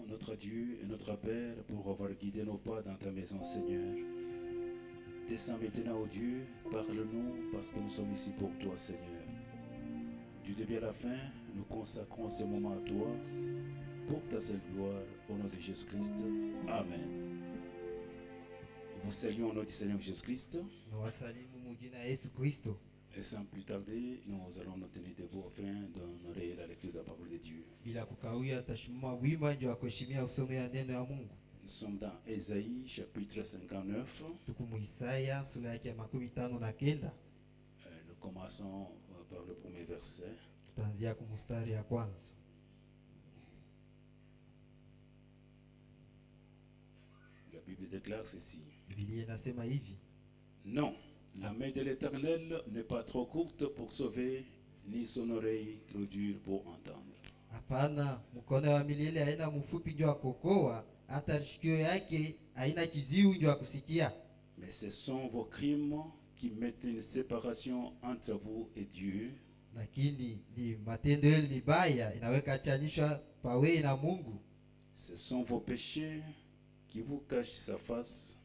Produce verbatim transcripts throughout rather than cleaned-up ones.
notre Dieu et notre Père, pour avoir guidé nos pas dans ta maison, Seigneur. Descends maintenant, ô Dieu, parle-nous parce que nous sommes ici pour toi, Seigneur. Du début à la fin, nous consacrons ce moment à toi pour ta seule gloire, au nom de Jésus-Christ. Amen. Vous saluons au nom du Seigneur Jésus-Christ. Et sans plus tarder, nous allons nous tenir debout afin d'honorer la lecture de la parole de Dieu. Nous sommes dans Ésaïe chapitre cinquante-neuf. Euh, nous commençons par le premier verset. La Bible déclare ceci. Non, la main de l'Éternel n'est pas trop courte pour sauver, ni son oreille trop dure pour entendre. Hapana, mkono wa milele haina mfupi juu ya kuokoa, hata shikio yake haina kiziwi juu ya kusikia. Mais ce sont vos crimes qui mettent une séparation entre vous et Dieu. Lakini ni matendo yenu mibaya inaweka chanisha pawe na Mungu. Ce sont vos péchés qui vous cachent sa face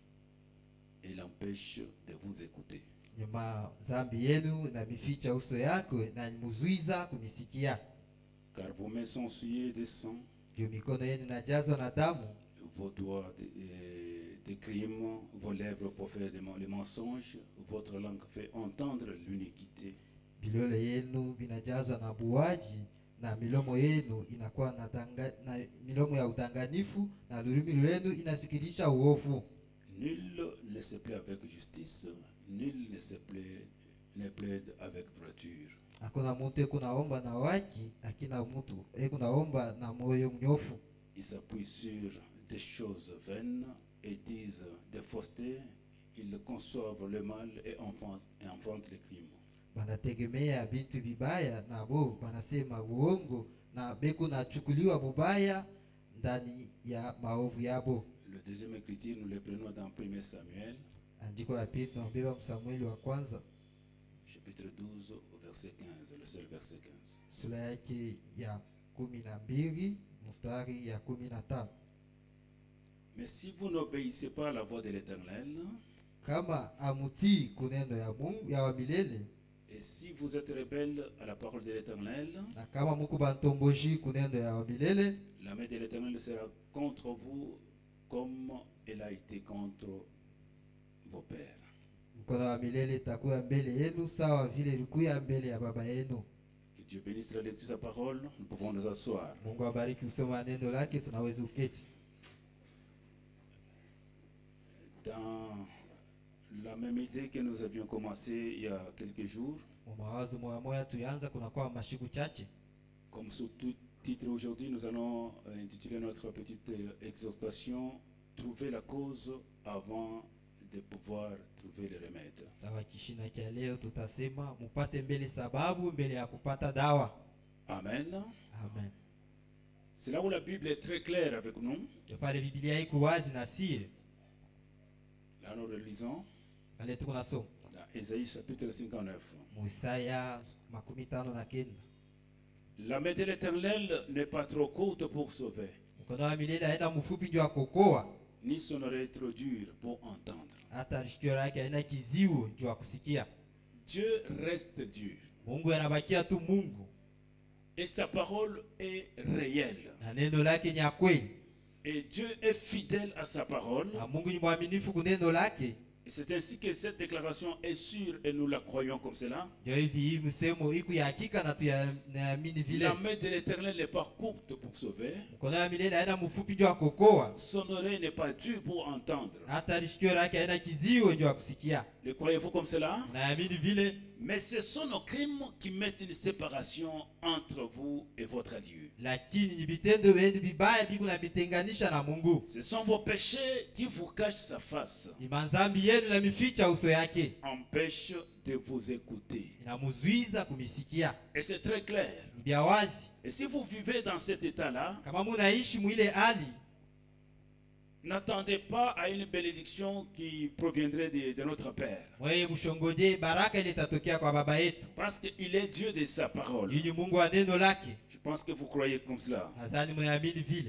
et l'empêchent de vous écouter. Ni mazambi yenu na mificha uso yako na mzuiza kunisikia. Car vos mains sont souillées de sang, Juu mikono yenu inajazwa na damu, vos doigts de, euh, de crimes, vos lèvres pour faire des les mensonges, votre langue fait entendre l'iniquité. bilole yenu vinajazwa na buaji, na milomo yenu inakuwa na, tanga, na milomo ya udanganifu, na lulimi lwenu inasikilisha uovu. Nul ne se plaît avec justice, nul ne se plaît, ne plaide avec droiture. Hakuna mtu ekunaomba na waki, akina mtu ekunaomba na moyo mnyofu. Ils s'appuient sur des choses vaines et disent des faussetés. Ils conçoivent le mal et enfantent, et enfantent les crimes. Banategemea bintu bibaya na bo banasema uongo na beku na chukuliwa bubaya ndani ya maovu yabo. Le deuxième écriture, nous le prenons dans premier Samuel, Andiko ya pili tunabeba Samueli wa kwanza chapitre douze, au verset quinze, le seul verset quinze. sura yake ya kumi na mbili mstari ya kumi na tano. Mais si vous n'obéissez pas à la voix de l'Éternel, Kama amutii kuneno ya Mungu ya wa milele, et si vous êtes rebelles à la parole de l'Éternel, na kama muku bantomboji kuneno ya wa milele, la main de l'Éternel sera contre vous comme elle a été contre vos pères. mkono wa milele itakuwa mbele yenu sawa vile ilikuwa mbele ya baba yenu. Que Dieu bénisse la lecture de sa parole. Nous pouvons nous asseoir. Mungu abariki kusoma neno lake, tunaweza uketi. Dans la même idée que nous avions commencé il y a quelques jours, Mawazo moya moya tuanza kuna kwa mashiku chache. comme sous-titre aujourd'hui, nous allons euh, intituler notre petite euh, exhortation « Trouver la cause avant de pouvoir trouver le remède ». Sawa kishina kia leo tutasema mupate mbele sababu mbele ya kupata dawa. Amen. Amen. C'est là où la Bible est très claire avec nous. Ndio pale Biblia iko wazi na sie. Là nous relisons Ale tuko nasoma dans Ésaïe chapitre cinquante-neuf. Isaya makumi tano na kenda. La main de l'Éternel n'est pas trop courte pour sauver, Mkono wa milele haina mfupi juu ya kuokoa, ni son oreille trop dure pour entendre. hata shikio lake haina kiziwi juu ya kusikia. Dieu reste Dieu. Mungu anabakia tu Mungu, Et sa parole est réelle. na neno lake ni ya kweli. Et Dieu est fidèle à sa parole. Na Mungu ni mwaminifu kuneno lake. Et c'est ainsi que cette déclaration est sûre et nous la croyons comme cela. Ndio hivi hii msemo iko ya hakika na tunaamini vile. La main de l'Éternel n'est pas courte pour sauver. Mkono wa milele haina mfupi juu ya kuokoa, Son oreille n'est pas dure pour entendre. hata shikio lake haina kiziwi juu ya kusikia. Le croyez-vous comme cela? Naamini vile. Mais ce sont nos crimes qui mettent une séparation entre vous et votre Dieu. Lakini ni vitendo vyenu vibaya biko na bitenganisha na Mungu. Ce sont vos péchés qui vous cachent sa face, Ni mazambi yenu na mificha uso yake, empêchent de vous écouter. inamzuiza kumisikia. Et c'est très clair. Ni vya wazi. Et si vous vivez dans cet état-là, Kama munaishi mwile hali, n'attendez pas à une bénédiction qui proviendrait de, de notre Père. wewe mshongoje baraka ile itatokea kwa baba yetu. Parce qu'il est Dieu de sa parole. Yeye Mungu wa neno lake. Je pense que vous croyez comme cela. Nadhani mnaamini vile.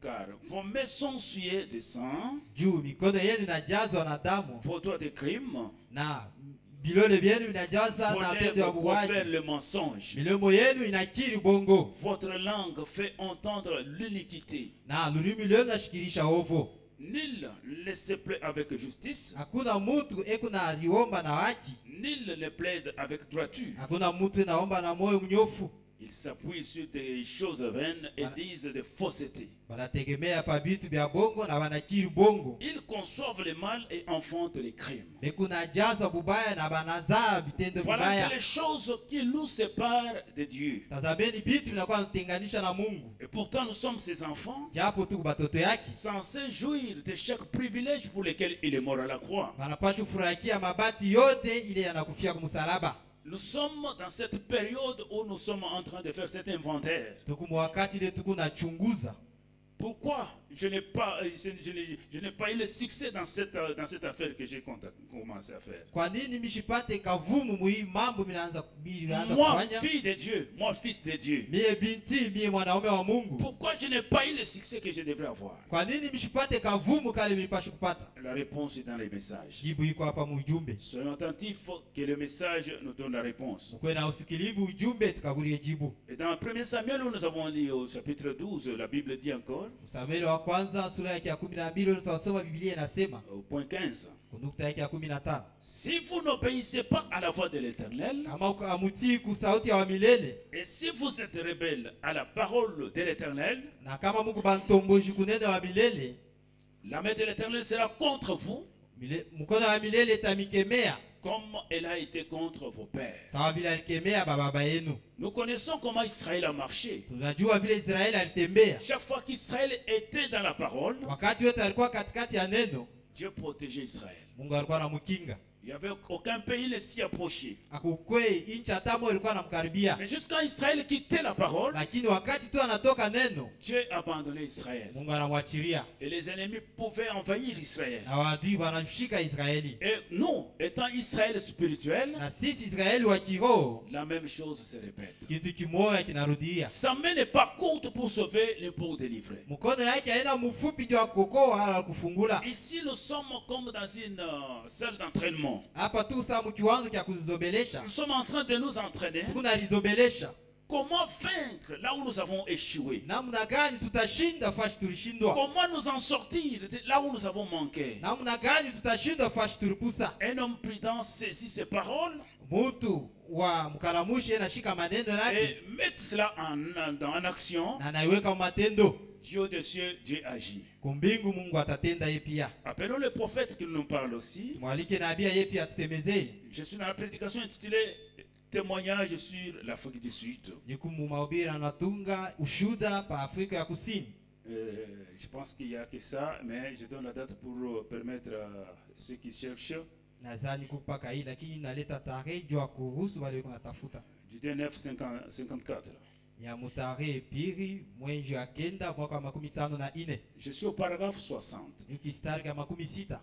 car vos mains sont souillées de sang, juu mikono yenu inajazwa na damu vos doigts de crime, na bilole vyenu inajaza vos na lèvres tendo ya profèrent muuaji. le mensonge, Milomo yenu inakiri bongo votre langue fait entendre l'iniquité. na lulimi lwenu nashikirisha ovo. Nul ne se plaît avec justice, Hakuna mutu eko na liomba na haki, nul ne plaide avec droiture. hakuna mutu naomba na moyo mnyofu. Ils s'appuient sur des choses vaines et disent des faussetés. Banategemea pa bitu bya bongo na banakiri bongo. Ils conçoivent le mal et enfantent les crimes. Beku najazwa bubaya na banazaa bitendo Voilà bibaya. les choses qui nous séparent de Dieu. Tazameni bitu vinakuwa natenganisha na Mungu. Et pourtant nous sommes ses enfants, Japo tuku batoto yake censés jouir de chaque privilège pour lequel il est mort à la croix. banapaswa furahikia mabati yote ile yanakufia kumsalaba. Nous sommes dans cette période où nous sommes en train de faire cet inventaire. Tuku mwakati ile tuku nachunguza. Pourquoi je n'ai pas, je, je n'ai- je n'ai pas eu le succès dans cette, dans cette affaire que j'ai contact- commencé à faire? Kwa nini mishipate kavumu muhii mambo minaanza minaanza Moi, kufanya? fille de Dieu, moi, fils de Dieu. Mie binti, mie mwanaume wa Mungu. Pourquoi je n'ai pas eu le succès que je devrais avoir? Kwa nini mishipate kavumu kale mlipashi kupata? La réponse est dans les messages. Jibu iko hapa mujumbe. Soyons attentifs que le message nous donne la réponse. Mkwe na usikilivu ujumbe tukagulie jibu. Et dans premier Samuel, où nous avons lu au chapitre douze, la Bible dit encore, Samueli wa kwanza sura yake ya kumi na mbili tutasoma Biblia inasema au point quinze, kunukta yake ya kumi na tano si vous n'obéissez pas à la voix de l'Éternel, kama amutii kusauti ya wamilele et si vous êtes rebelle à la parole de l'Éternel, na kama Mungu bantomboji kunene wa milele, la main de l'Éternel sera contre vous, mile- mkono wa milele itamikemea comme elle a été contre vos pères. sawa vile alikemea bababa yenu. Nous connaissons comment Israël a marché. Tunajua vile Israeli alitembea. Chaque fois qu'Israël était dans la parole, Wakati wote alikuwa katikati ya neno, Dieu protégeait Israël. Mungu alikuwa anamkinga. Il n'y avait aucun pays ne s'y approchait. Akukwei inchi hata moja ilikuwa anamkaribia. Mais jusqu'à Israël quittait la parole, Lakini wakati tu anatoka neno, Dieu abandonnait Israël. Mungu anamwachilia. Et les ennemis pouvaient envahir Israël. Na waadui wanashika Israeli. Et nous, étant Israël spirituel, Na sisi Israeli wa kiroho, la même chose se répète. kitu kimoja kinarudia. Sa main n'est pas courte pour sauver et pour délivrer. Mkono yake haina mfupi ndio kukoa wala kufungula. Ici, nous sommes comme dans une euh, salle d'entraînement. Hapa tu saa mkiwanzo kya kuzizobelesha. Nous sommes en train de nous entraîner. Kuna lizobelesha. Comment vaincre là où nous avons échoué? Namna gani tutashinda fashi tulishindwa? Comment nous en sortir de là où nous avons manqué? Namna gani tutashinda fashi tulipusa? Un homme prudent saisit ses paroles Mutu wa mkaramushi anashika maneno yake et met cela en, en, en action. na anaiweka matendo. Dieu des cieux, Dieu agit. Kumbingu Mungu atatenda yeye pia. Appelons le prophète qui nous parle aussi. Mwalike nabii yeye pia atusemezee. Je suis dans la prédication intitulée Témoignage sur l'Afrique du Sud. Niku mu mahubiri anatunga ushuda pa Afrika ya Kusini. Euh, je pense qu'il n'y a que ça, mais je donne la date pour euh, permettre à ceux qui cherchent. Nadhani kupaka hii lakini naleta tarehe jua kuhusu wale wanatafuta. Du dix-neuf cinquante-quatre. Ya mutarehe pili mwezi wa kenda mwaka wa makumi tano na ine. Je suis au paragraphe soixante. Ni kistari ya makumi sita.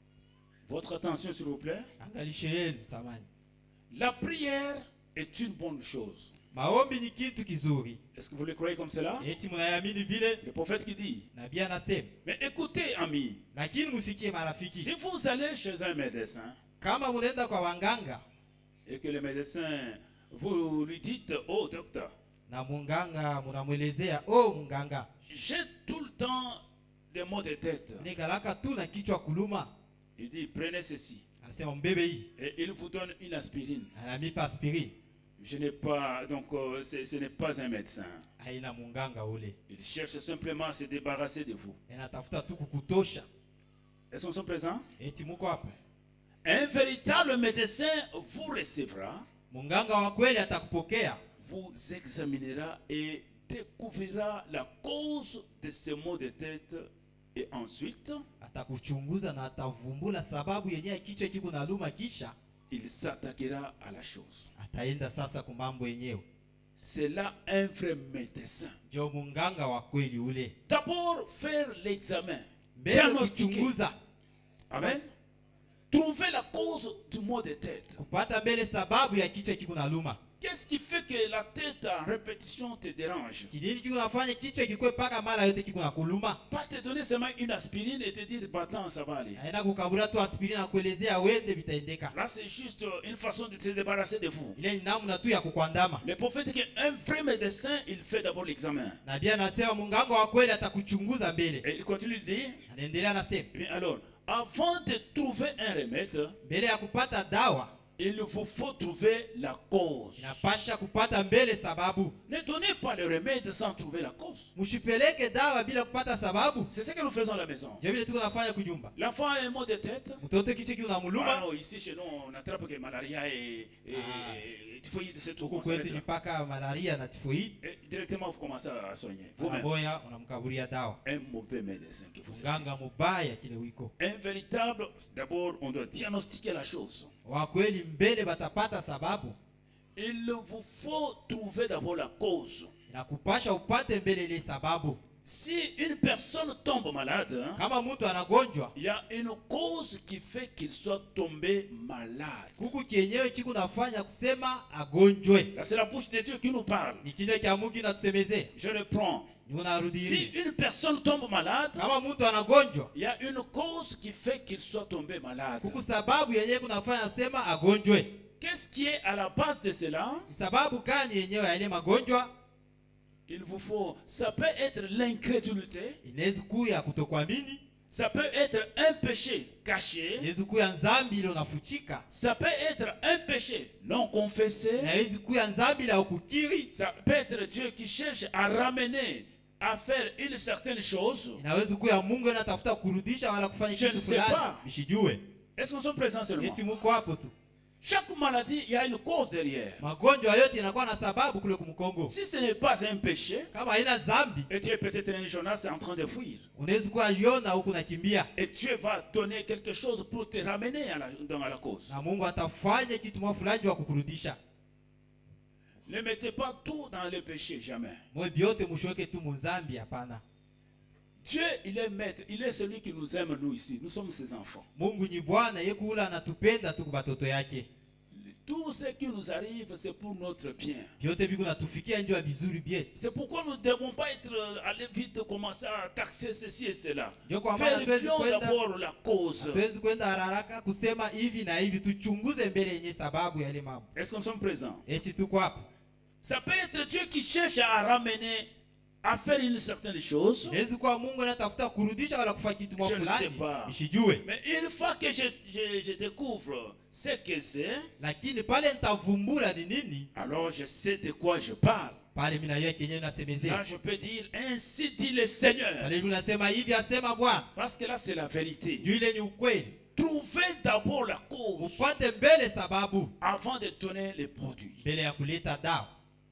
Votre attention s'il vous plaît. Angalishe yenu samani. La prière est une bonne chose. Maombi ni kitu kizuri. Est-ce que vous le croyez comme cela? Eti mnayamini vile? Le prophète qui dit. Nabii anasema. Mais écoutez, amis. Lakini musikie marafiki. Si vous allez chez un médecin Kama munaenda kwa wanganga et que le médecin, vous lui dites, oh docteur, na munganga munamwelezea, oh munganga, j'ai tout le temps des maux de tête. nikalaka tu na kichwa kuluma. Il dit, prenez ceci. Anasema mbebe hii. Et il vous donne une aspirine. Anamipa aspirine. Je n'ai pas, donc euh, ce ce n'est pas un médecin. Haina munganga ule. Il cherche simplement à se débarrasser de vous. Anatafuta tu kukutosha. Est-ce qu'on est présent? Eti muko hapa. Un véritable médecin vous recevra, Munganga wa kweli atakupokea, vous examinera et découvrira la cause de ces maux de tête. Et ensuite, atakuchunguza na atavumbula sababu yenyewe kichwa kiko na luma, kisha il s'attaquera à la chose. ataenda sasa kumambo yenyewe. C'est là un vrai médecin. Jo munganga wa kweli ule. D'abord, faire l'examen. Mbele Diagnostiquer. kuchunguza. Amen. Trouver la cause du maux de tête. Kupata mbele sababu ya kichwa kiko na luma. Qu'est-ce qui fait que la tête en répétition te dérange? Kidini kiko nafanya kichwa kikwe paka mara yote kiko na kuluma. Pas te donner seulement une aspirine et te dire battant ça va aller. Aina kukabura tu aspirine na kuelezea wende vitaendeka. Là c'est juste une façon de se débarrasser de vous. Ile ni namna tu ya kukuandama. Le prophète dit qu'un vrai médecin, il fait d'abord l'examen. Na bia anasema munganga wa kweli atakuchunguza mbele. Et il continue de dire, Anaendelea anasema, bien alors, avant de trouver un remède, mbele ya kupata dawa, il vous faut trouver la cause. inapasha kupata mbele sababu. Ne donnez pas le remède sans trouver la cause. Mshipeleke dawa bila kupata sababu. C'est ce que nous faisons à la maison. Je vile tuko nafanya kujumba. L'enfant a un mot de tête. Mtoto kichwa kina muluma. Ah non, ici chez nous, on attrape que malaria et, et, Ah. et typhoïde, c'est tout. Huku kwetu ni paka malaria na tifoid. Et directement, vous commencez à soigner. Vous-même, Unaboya unamkaburia dawa. un mauvais médecin que vous êtes. Mganga mubaya kile wiko. Un véritable, d'abord, on doit diagnostiquer la chose. Wa kweli mbele batapata sababu. Il vous faut trouver d'abord la cause. Inakupasha upate mbele ile sababu. Si une personne tombe malade, hein, Kama mtu anagonjwa, il y a une cause qui fait qu'il soit tombé malade. huku kienyewe kiko nafanya kusema agonjwe. Là, c'est la bouche de Dieu qui nous parle. Ni kinywa cha Mungu kinatusemezea. Je le prends. Ni unarudi Si hivi. une personne tombe malade, Kama mtu anagonjwa, il y a une cause qui fait qu'il soit tombé malade. huku sababu yenyewe kunafanya sema agonjwe. Qu'est-ce qui est à la base de cela? Ni sababu gani yenyewe ya ile magonjwa? Il vous faut, ça peut être l'incrédulité, Inaweza kuya kutokuamini, ça peut être un péché caché, inaweza kuya nzambi ile unafuchika, ça peut être un péché non confessé, inaweza kuya nzambi la ukukiri, ça peut être Dieu qui cherche à ramener, à faire une certaine chose. inaweza kuya Mungu anatafuta kurudisha wala kufanya Je kitu ne sais fulani. pas. Msijue. Est-ce qu'on est présents seulement? Eti muko hapo tu. Chaque maladie, il y a une cause derrière. Magonjwa yote inakuwa na sababu kule kumkongo. Si ce n'est pas un péché, Kama haina zambi, et tu es peut-être un Jonas en train de fuir, unaweza kuwa Yona huku nakimbia. et Dieu va donner quelque chose pour te ramener à la, dans la cause. Na Mungu atafanya kitu mwa fulani wa kukurudisha. Ne mettez pas tout dans le péché, jamais. Mwe biote mushoke tu muzambi hapana. Dieu, il est maître, il est celui qui nous aime, nous ici. Nous sommes ses enfants. Mungu ni Bwana yekula anatupenda tu kubatoto yake. Tout ce qui nous arrive, c'est pour notre bien. Biote biku natufikia ndio vizuri bietu. C'est pourquoi nous ne devons pas être aller vite commencer à taxer ceci et cela. Ndio kwa maana tuwezi Vérifions kwenda d'abord la cause. tuwezi kwenda haraka kusema hivi na hivi, tuchunguze mbele yenye sababu ya ile mambo. Est-ce qu'on sommes présents? Eti tuko hapo. Ça peut être Dieu qui cherche à ramener, à faire une certaine chose. Inaweza kuwa Mungu anatafuta kurudisha wala kufanya kitu mwa Je ne sais fulani. pas. Nishijue. Mais une fois que je, je, je découvre ce que c'est, Lakini pale nitavumbura ni nini? alors je sais de quoi je parle. Pale mimi na yeye kenyewe Là, nasemezea. je peux dire, ainsi dit le Seigneur. Pale mimi nasema hivi asema Bwana. Parce que là, c'est la vérité. Juu ile ni ukweli. Trouvez d'abord la cause Upate mbele sababu avant de donner les produits. mbele ya kuleta dawa.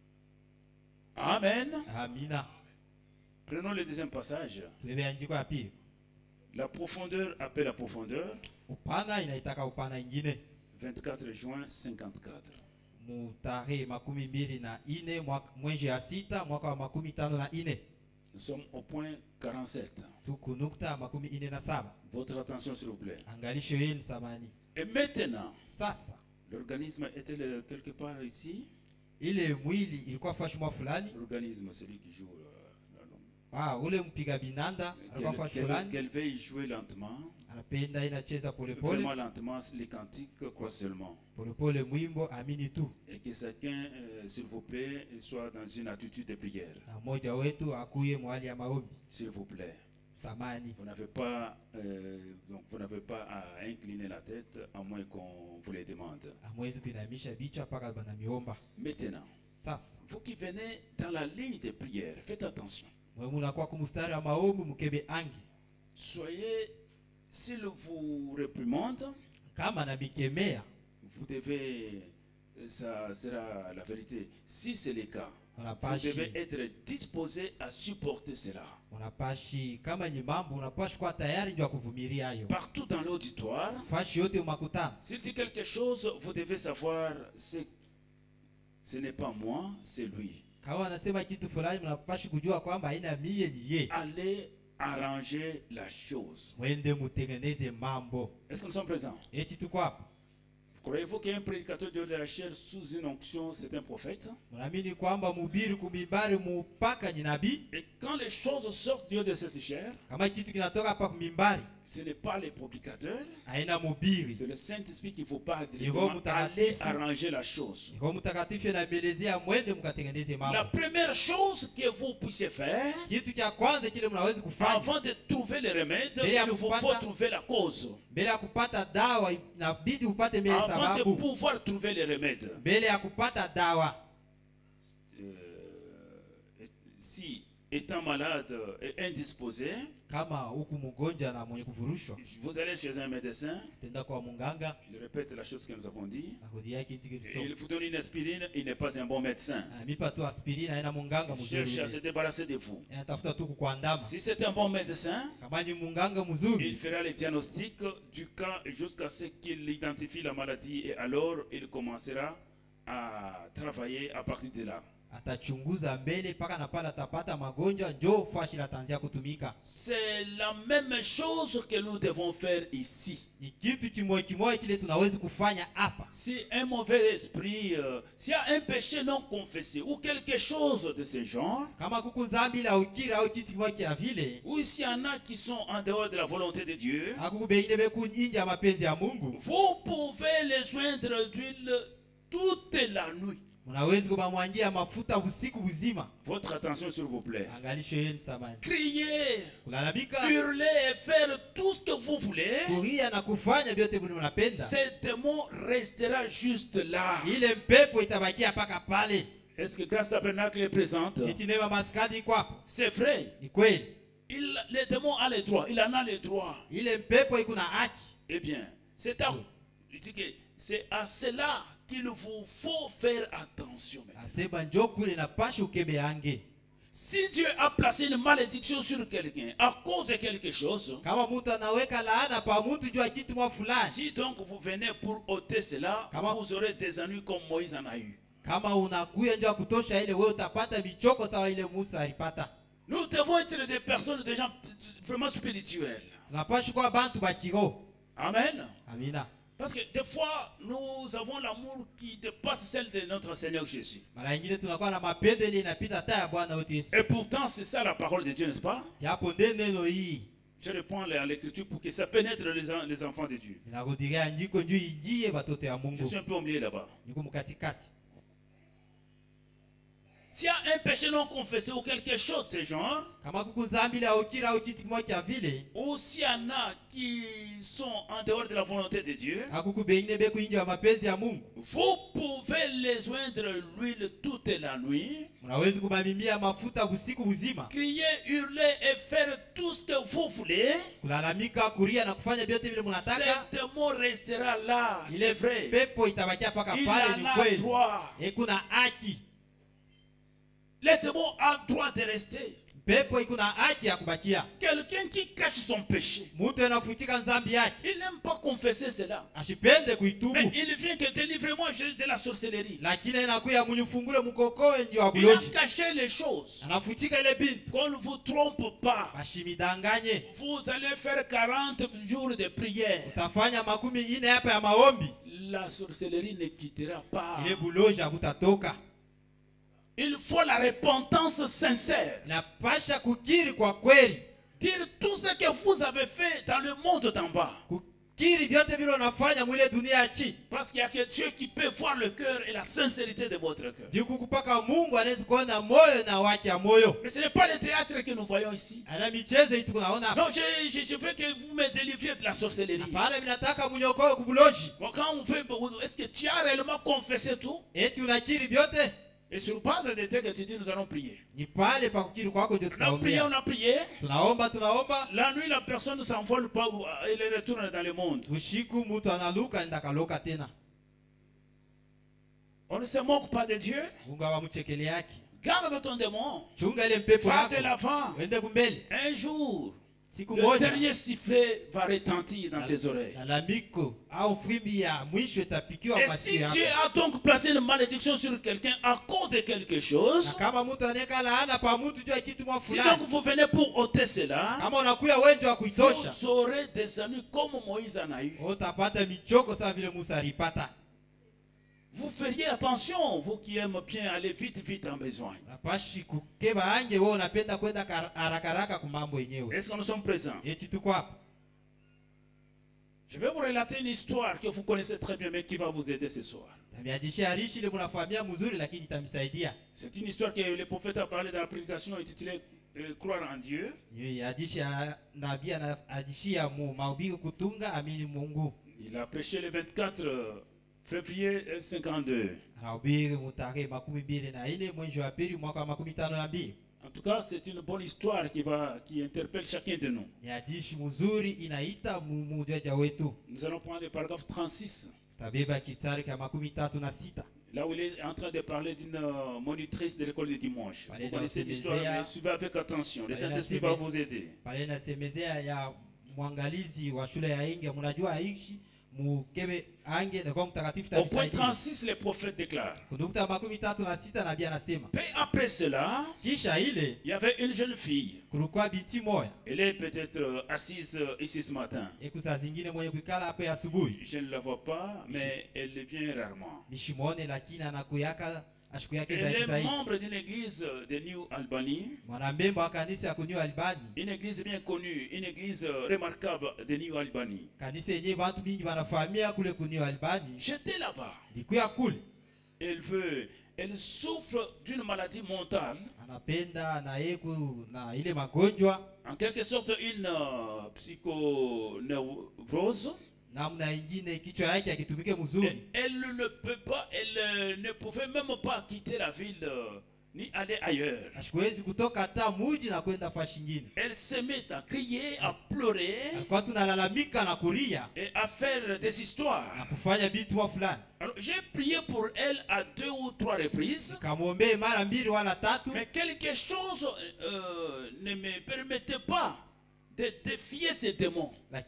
Amen. Amina. Prenons le deuxième passage. Tuebe andiko ya pili. La profondeur appelle la profondeur. Upana inaitaka upana ingine. vingt-quatre juin cinquante-quatre. Mutarehe makumi mbili na ine mwaka- mwezi ya sita mwaka wa makumi tano na ine. Nous sommes au point quarante-sept. Tuku nukta makumi ine na saba. Votre attention, s'il vous plaît. Angalisho yenu samani. Et maintenant, Sasa l'organisme était quelque part ici. ile mwili ilikuwa fashi mwa fulani. L'organisme, celui qui joue. euh, la langue. Ah, ule mpiga binanda alikuwa Qu'elle fashi qu'elle- fulani. qu'elle veuille jouer lentement. Anapenda inacheza Vraiment polepole. lentement, les cantiques, quoi seulement. Polepole mwimbo amini tu. Et que chacun, euh, s'il vous plaît, soit dans une attitude de prière. Na mmoja wetu akuye mwali ya maombi. S'il vous plaît. Samani. Vous n'avez pas, euh, donc vous n'avez pas à incliner la tête à moins qu'on vous le demande. Amwezi kuinamisha bichwa mpaka banamiomba. Maintenant, Sasa vous qui venez dans la ligne de prière, faites attention. mwe munakuwa kumstari wa maombi mkebe angi. Soyez, s'il vous réprimande, Kama na mikemea vous devez, ça sera la vérité. Si c'est le cas, vous unapashi devez être disposé à supporter cela. unapashi kama ni mambo unapashi kuwa tayari ndio kuvumilia hayo. Partout dans l'auditoire, Fashi yote umakutano. s'il dit quelque chose, vous devez savoir, c'est- ce n'est pas moi, c'est lui. Kama anasema kitu fulani mnapashi kujua kwamba haina mie ni ye. Allez arranger la chose. Mwende mutengeneze mambo. Est-ce que nous sommes présents? Eti tuko hapo. Vous Croyez-vous qu'un prédicateur de la chair sous une onction, c'est un prophète? Mnaamini kwamba mhubiri kumimbari mupaka ni nabii? Et quand les choses sortent de cette chair, Kama kitu kinatoka hapa kumimbari, ce n'est pas les prédicateurs, haina mhubiri. c'est le Saint-Esprit qui vous parle de Roho comment Mtakatifu. aller arranger la chose. Roho Mtakatifu anamelezea mwende mkatengeneze La mambo. première chose que vous puissiez faire, Kitu cha kwanza kile mnaweza kufanya avant de trouver le remède, Mbele ya il vous kupata- faut trouver la cause. mbele ya kupata dawa, inabidi upate mbele Avant de sababu. pouvoir trouver le remède. Mbele ya kupata dawa, Euh, si étant malade et indisposé, kama huku mgonjwa na mwenye kufurushwa, vous allez chez un médecin, tenda kwa munganga, il répète la chose que nous avons dit, akudia kitu et kilisoma. il vous donne une aspirine, il n'est pas un bon médecin. Anamipa tu aspirina, haina munganga Il cherche à se mzuri. débarrasser de vous. Anatafuta tu kukuandama. Si c'est un bon médecin, Kama ni munganga il mzuri, fera le diagnostic du cas jusqu'à ce qu'il identifie la maladie et alors il commencera à travailler à partir de là. atachunguza mbele mpaka na pale atapata magonjwa, njo fashi la tanzia kutumika. C'est la même chose que nous devons faire ici. Ni kitu kimoja kimoja kile tunaweza kufanya hapa. Si un mauvais esprit, euh, s'il y a un péché non confessé ou quelque chose de ce genre, Kama kuku zambi la ukira au kitu kimoja kia vile, ou s'il y en a qui sont en dehors de la volonté de Dieu, akuku beine beku nje ya mapenzi ya Mungu, vous pouvez les joindre d'huile toute la nuit. mnaweza kubamwangia mafuta usiku buzima. Votre attention s'il vous plaît. Angalisho yenu samani. Crier, Kulalamika, hurler et faire tout ce que vous voulez, kuria na kufanya vyote vile mnapenda. ce démon restera juste là. Ile mpepo itabakia paka pale. Est-ce que Grâce Tabernacle est présente? Eti neema maskani iko hapo. C'est vrai. Ni kweli. Il, le démon a les droits. Il en a les droits. Ile mpepo iko na haki. Eh bien, c'est à, il dit que c'est à cela qu'il vous faut faire attention. maintenant. Asema njo kule na pasha ukebe yange. Si Dieu a placé une malédiction sur quelqu'un à cause de quelque chose, Kama mtu anaweka laana pa mtu juu ya kitu mwa fulani. si donc vous venez pour ôter cela, Comment? vous aurez des ennuis comme Moïse en a eu. Kama unakuya ndio ya kutosha ile, wewe utapata michoko sawa ile Musa alipata. Nous devons être des personnes, des gens vraiment spirituels. Tunapaswa kuwa bantu ba kiroho. Amen. Amina. Parce que des fois, nous avons l'amour qui dépasse celle de notre Seigneur Jésus. Mara nyingine tunakuwa na mapendo ile inapita hata ya Bwana wetu Yesu. Et pourtant, c'est ça la parole de Dieu, n'est-ce pas? Japo ndio neno hii Je reprends à l'écriture pour que ça pénètre les, en- les enfants de Dieu. inarudilia njiko njoo ijie batoto ya Je Mungu. suis un peu au milieu là-bas. Niko mkatikati. S'il y a un péché non confessé ou quelque chose de ce genre, Kama kuku zambi la ukira au kitu kimoja kia vile, ou s'il y en a qui sont en dehors de la volonté de Dieu, akuku beine beku nje ya mapenzi ya Mungu. vous pouvez les joindre l'huile toute la nuit, Mnaweza kumamimia mafuta usiku mzima. crier, hurler et faire tout ce que vous voulez. Kulalamika, kuria na kufanya vyote vile mnataka. Ce démon restera là, c'est Ile vrai. pepo itabakia paka Il pale, en ni a kweli. droit. E kuna haki. Le démon a droit de rester. Pepo iko na haki ya kubakia. Quelqu'un qui cache son péché, Mtu anafutika dhambi yake, il n'aime pas confesser cela. ashipende Mais kuitubu, il vient que délivre-moi de la sorcellerie. lakini inakuya munyufungule mukokoe ndio Il a abuloji. caché les choses. Anafutika ile bintu, Qu'on ne vous trompe pas. bashimidanganye. Vous allez faire quarante jours de prière. Utafanya makumi ine hapa ya maombi, La sorcellerie ne quittera pas. ile buloji hakutatoka. Il faut la repentance sincère. Napasha kukiri kwa kweli, Dire tout ce que vous avez fait dans le monde d'en bas. kukiri vyote vile unafanya mwile dunia ya chini. Parce qu'il y a que Dieu qui peut voir le cœur et la sincérité de votre cœur. Ndio kupaka Mungu anaweza kuona moyo na wake ya moyo. Mais ce n'est pas le théâtre que nous voyons ici. Ana michezo hii tunaona hapa. Non, je, je, je veux que vous me délivriez de la sorcellerie. Hapana, mimi nataka munyokoe kubuloji. Bon, quand on fait, est-ce que tu as réellement confessé tout? Eti unakiri vyote? Et sur base des textes que tu dis, nous allons prier. Ni pale pa kukiri kwako ndio On a prié, tunaombea. on a prié. Tunaomba, tunaomba. La nuit, la personne ne s'envole pas, elle retourne dans le monde. Ushiku mtu analuka nda kaloka tena. On ne se moque pas de Dieu. Mungu awamchekele yake. Garde ton démon. Chunga ile mpepo Va yako. de l'avant. Wende kumbele. Un jour, Siku le moja dernier sifflet va retentir dans tes oreilles. lalamiko au frimbi ya mwisho itapikiwa Et masikio si yako. Dieu a donc placé une malédiction sur quelqu'un à cause de quelque Na chose, kama mtu aneka laana pa mtu juu ya kitu mwa si donc fulani, vous venez pour ôter cela, kama unakuya wewe wa kuitosha, vous aurez des ennuis comme Moïse en a eu. utapata michoko sawa vile Musa alipata. vous feriez attention, vous qui aimez bien aller vite, vite en besoin. Napashi kukeba ange wewe unapenda kwenda haraka haraka kwa mambo yenyewe. Est-ce que nous sommes présents? Eti tuko hapa. Je vais vous relater une histoire que vous connaissez très bien, mais qui va vous aider ce soir. C'est une histoire que le prophète a parlé dans la prédication intitulée euh, Croire en Dieu. Il a prêché le vingt-quatre février cinquante-deux. En tout cas, c'est une bonne histoire qui, va, qui interpelle chacun de nous. Nous allons prendre le paragraphe trente-six. Là où il est en train de parler d'une euh, monitrice de l'école de dimanche. Vous connaissez l'histoire, mais suivez avec attention. Le Saint-Esprit va vous aider. Au point trente-six, le prophète déclare. Peu après cela, il y avait une jeune fille. Elle est peut-être assise ici ce matin. Je ne la vois pas, mais elle vient rarement. Elle est membre d'une église de New Albany. Une église bien connue, une église remarquable de New Albany. J'étais là-bas. Elle veut, elle souffre d'une maladie mentale. En quelque sorte une uh, psychoneurose. Et elle ne peut pas, elle euh, ne pouvait même pas quitter la ville euh, ni aller ailleurs. Elle se met à crier, à pleurer et à faire des histoires. Alors j'ai prié pour elle à deux ou trois reprises, mais quelque chose euh, ne me permettait pas de défier ces démons.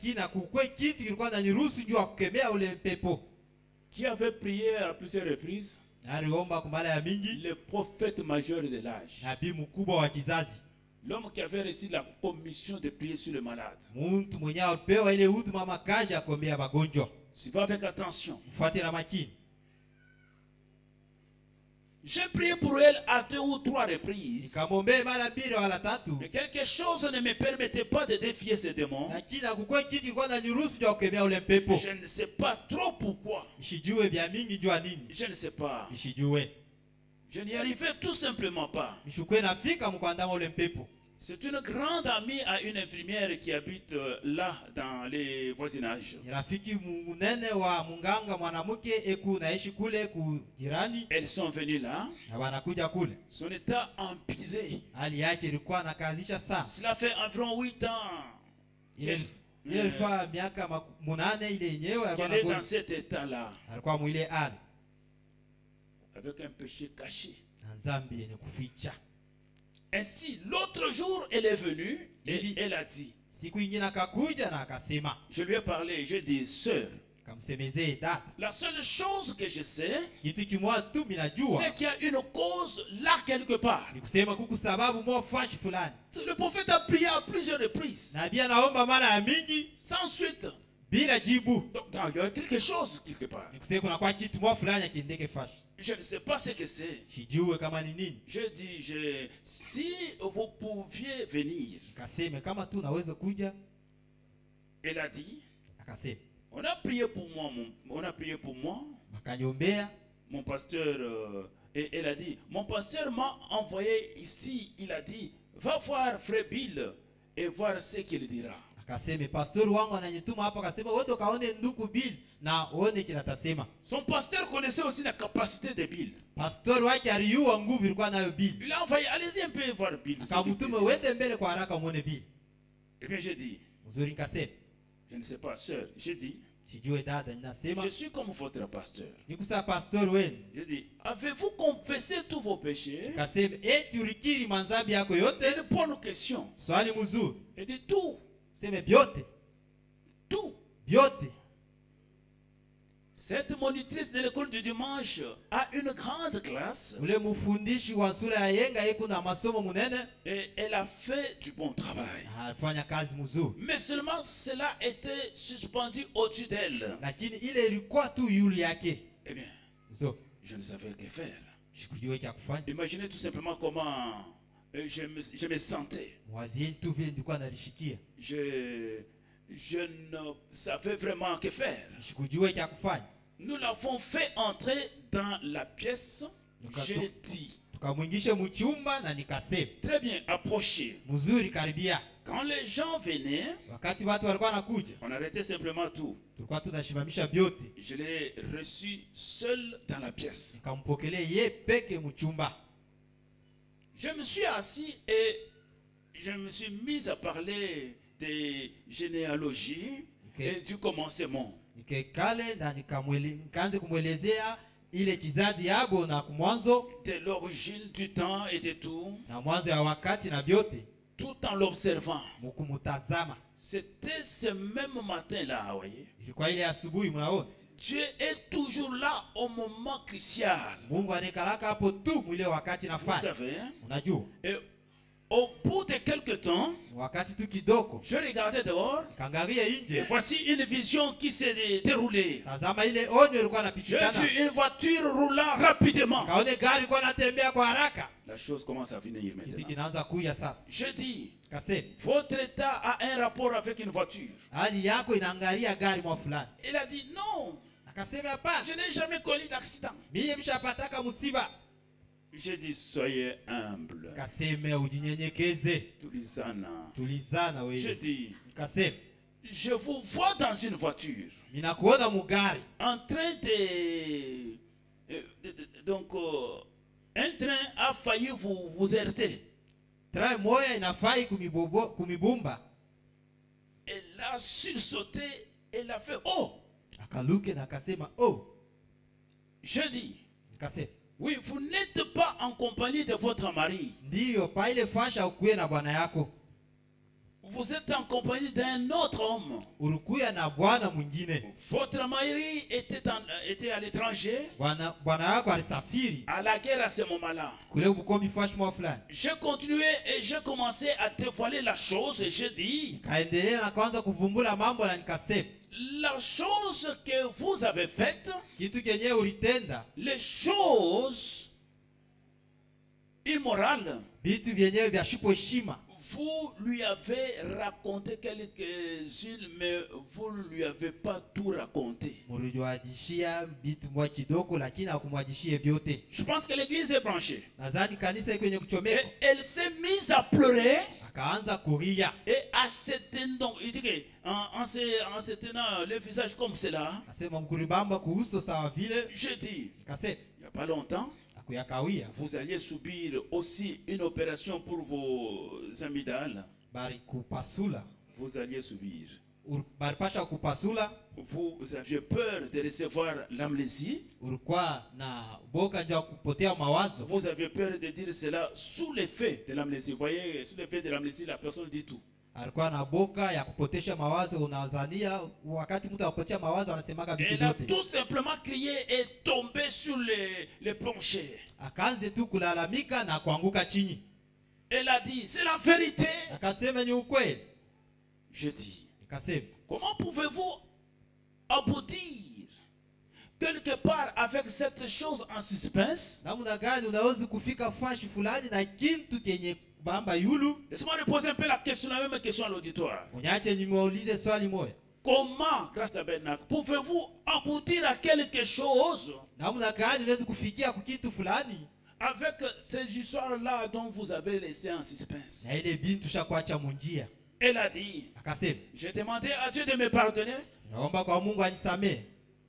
Qui avait prié à plusieurs reprises? Le prophète majeur de l'âge. L'homme qui avait reçu la commission de prier sur le malade. Suivez avec attention. J'ai prié pour elle à deux ou trois reprises. Mais quelque chose ne me permettait pas de défier ces démons. Je ne sais pas trop pourquoi. Je ne sais pas. Je n'y arrivais tout simplement pas. C'est une grande amie à une infirmière qui habite euh, là dans les voisinages. Elles sont venues là. Son état empiré. Cela fait environ huit ans qu'elle est dans cet état-là. Avec un péché caché. Ainsi, l'autre jour, elle est venue et elle a dit. Je lui ai parlé, je dis, sœur, la seule chose que je sais, c'est qu'il y a une cause là quelque part. Le prophète a prié à plusieurs reprises. Sans suite. Donc, il y a quelque chose quelque part. Je ne sais pas ce que c'est. Je dis, je, si vous pouviez venir. Elle a dit, on a prié pour moi, mon, on a prié pour moi. Mon pasteur, euh, et elle a dit, mon pasteur m'a envoyé ici, il a dit, va voir Frère Bill et voir ce qu'il dira. Son pasteur connaissait aussi la capacité de Bill. Il a envoyé, allez-y un peu voir Bill. Et bien j'ai dit, je ne sais pas, sœur, j'ai dit, je suis comme votre pasteur. J'ai dit, avez-vous confessé tous vos péchés? Une bonne question. Elle dit tout. Tout. Cette monitrice de l'école du dimanche a une grande classe. Et elle a fait du bon travail. Mais seulement cela était suspendu au-dessus d'elle. Eh bien, so Je ne savais que faire. sikujua cha kufanya. Imaginez tout simplement comment euh, je, me, je me sentais. Mwazieni tu vile nilikuwa nalishikia. Je, je ne savais vraiment que faire. Sikujua cha kufanya. Nous l'avons fait entrer dans la pièce. J'ai dit. Tukamwingisha mchumba na nikasema. Très bien, approchez. Mzuri, karibia. Quand les gens venaient, wakati watu walikuwa wanakuja, on arrêtait simplement tout. tulikuwa tunashimamisha vyote. Je l'ai reçu seul dans la pièce. Nikampokelea ye peke mchumba. Je me suis assis et je me suis mis à parler des généalogies okay. et du commencement. Nikekale na nikamwele nikaanze kumwelezea ile kizazi yabo na kumwanzo, de l'origine du temps et de tout, na mwanzo ya wakati na vyote, tout en l'observant. mkumutazama. C'était ce même matin là, voyez. Ilikuwa ile asubuhi, mnaona Dieu est toujours là au moment crucial. Mungu anakaraka hapo tu mwile wakati Vous nafanya. savez, hein? Unajua, et au bout de quelques temps, wakati tu kidogo, je regardais dehors. kangaria Et nje, voici une vision qui s'est déroulée. tazama ile onyo ilikuwa Je inapitikana. vis une voiture roulant rapidement. Kaone gari ilikuwa inatembea kwa haraka. La chose commence à venir Kitu maintenant. kinaanza kuya sasa. Je dis, Kasema, votre état a un rapport avec une voiture. hali yako inaangalia gari mwa fulani. Il a dit non, Akasema hapana, je n'ai jamais connu d'accident. mimi mshapataka msiba. J'ai dit, soyez humble. Kasema ujinyenyekeze. Tulizana. Tulizana Je wewe. dis, Kasema, je vous vois dans une voiture ninakuona mugari en train de, de, de, de donc euh, un train a failli vous vous heurter. train moya inafai kumibobo kumibumba. Elle a sursauté, elle a fait oh. Akaluke na akasema oh. Je dis, Kasema, oui, vous n'êtes pas en compagnie de votre mari. ndiyo pa ile fasha ukuye na bwana yako. Vous êtes en compagnie d'un autre homme. Ulikuya na bwana mwingine. Votre mari était, en, était à l'étranger, Bwana bwana yako alisafiri à la guerre à ce moment-là. kule bukombi fashi mwa fulani. J'ai continué et j'ai commencé à dévoiler la chose et j'ai dit, Kaendelea na kwanza kuvumbula mambo na nikasema, la chose que vous avez faite, kitu kenye ulitenda, les choses immorales, vitu vyenyewe vya shipo heshima, vous lui avez raconté quelques-unes, mais vous ne lui avez pas tout raconté. mulijuadishia vitu mwa kidogo lakini hakumwajishie vyote. Je pense que l'église est branchée. Nadhani kanisa iko kwenye Et kuchomeka. elle s'est mise à pleurer Akaanza kulia. et à s'éteindre. Il dit que en, en, se- en se tenant le visage comme cela, Asema mkulibamba kuhusu sawa vile. je dis, Kasema, il n'y a pas longtemps, akuyakawia vous alliez subir aussi une opération pour vos amygdales. bari kupasula. Vous alliez subir. Ul- Baripasha kupasula. Vous aviez peur de recevoir l'amnésie. Ulikuwa na boka nja kupotea mawazo. Vous aviez peur de dire cela sous l'effet de l'amnésie. Vous voyez, sous l'effet de l'amnésie, la personne dit tout. Alikuwa na boka ya kupotesha mawazo. Unazania wakati mtu anapotea mawazo anasemaga vitu Elle a vyote. tout simplement crié et tombé sur les, les planchers. Akaanze tu kulalamika na kuanguka chini. Elle a dit, c'est la vérité. Akasema ni ukweli. Je dis, Akasema, comment pouvez-vous aboutir quelque part avec cette chose en suspense? namna gani unaweza kufika fashi fulani na kintu kenye bamba yulu? Laissez-moi reposer un peu la question, la même question à l'auditoire. Unyache nimeulize swali moja. Comment, grâce à Bernard, pouvez-vous aboutir à quelque chose Namna gani unaweza kufikia kukitu fulani avec ces histoires-là dont vous avez laissé en suspense? na ile bintu shakuacha munjia? Elle a dit, Akasema, j'ai demandé à Dieu de me pardonner. naomba kwa Mungu anisamee.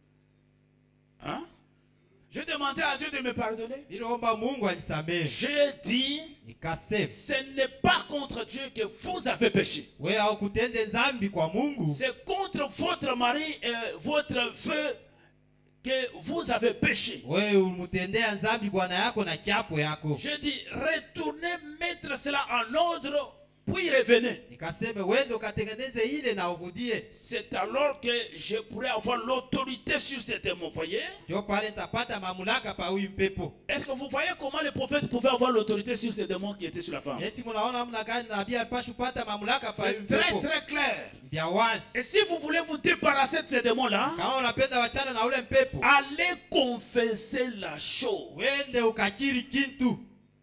Hein? J'ai demandé à Dieu de me pardonner. Niliomba Mungu anisamee. J'ai dit, Nikasema, ce n'est pas contre Dieu que vous avez péché. wewe haukutende dhambi kwa Mungu, C'est contre votre mari et votre feu que vous avez péché. wewe umutendea dhambi bwana yako na kiapo yako. Je dis, retournez mettre cela en ordre puis revenez. Nikaseme wende ukatengeneze ile na urudie. C'est alors que je pourrais avoir l'autorité sur ces démons, voyez? Ndio pale nitapata mamlaka pa huyu mpepo. Est-ce que vous voyez comment le prophète pouvait avoir l'autorité sur ces démons qui étaient sur la femme? Eti mnaona namna gani nabii alipaswa kupata mamlaka pa huyu C'est très mpepo. très clair. Bia wazi. Et si vous voulez vous débarrasser de ces démons-là, Kama unapenda wachana na ule mpepo, allez confesser la chose. wende ukakiri kintu.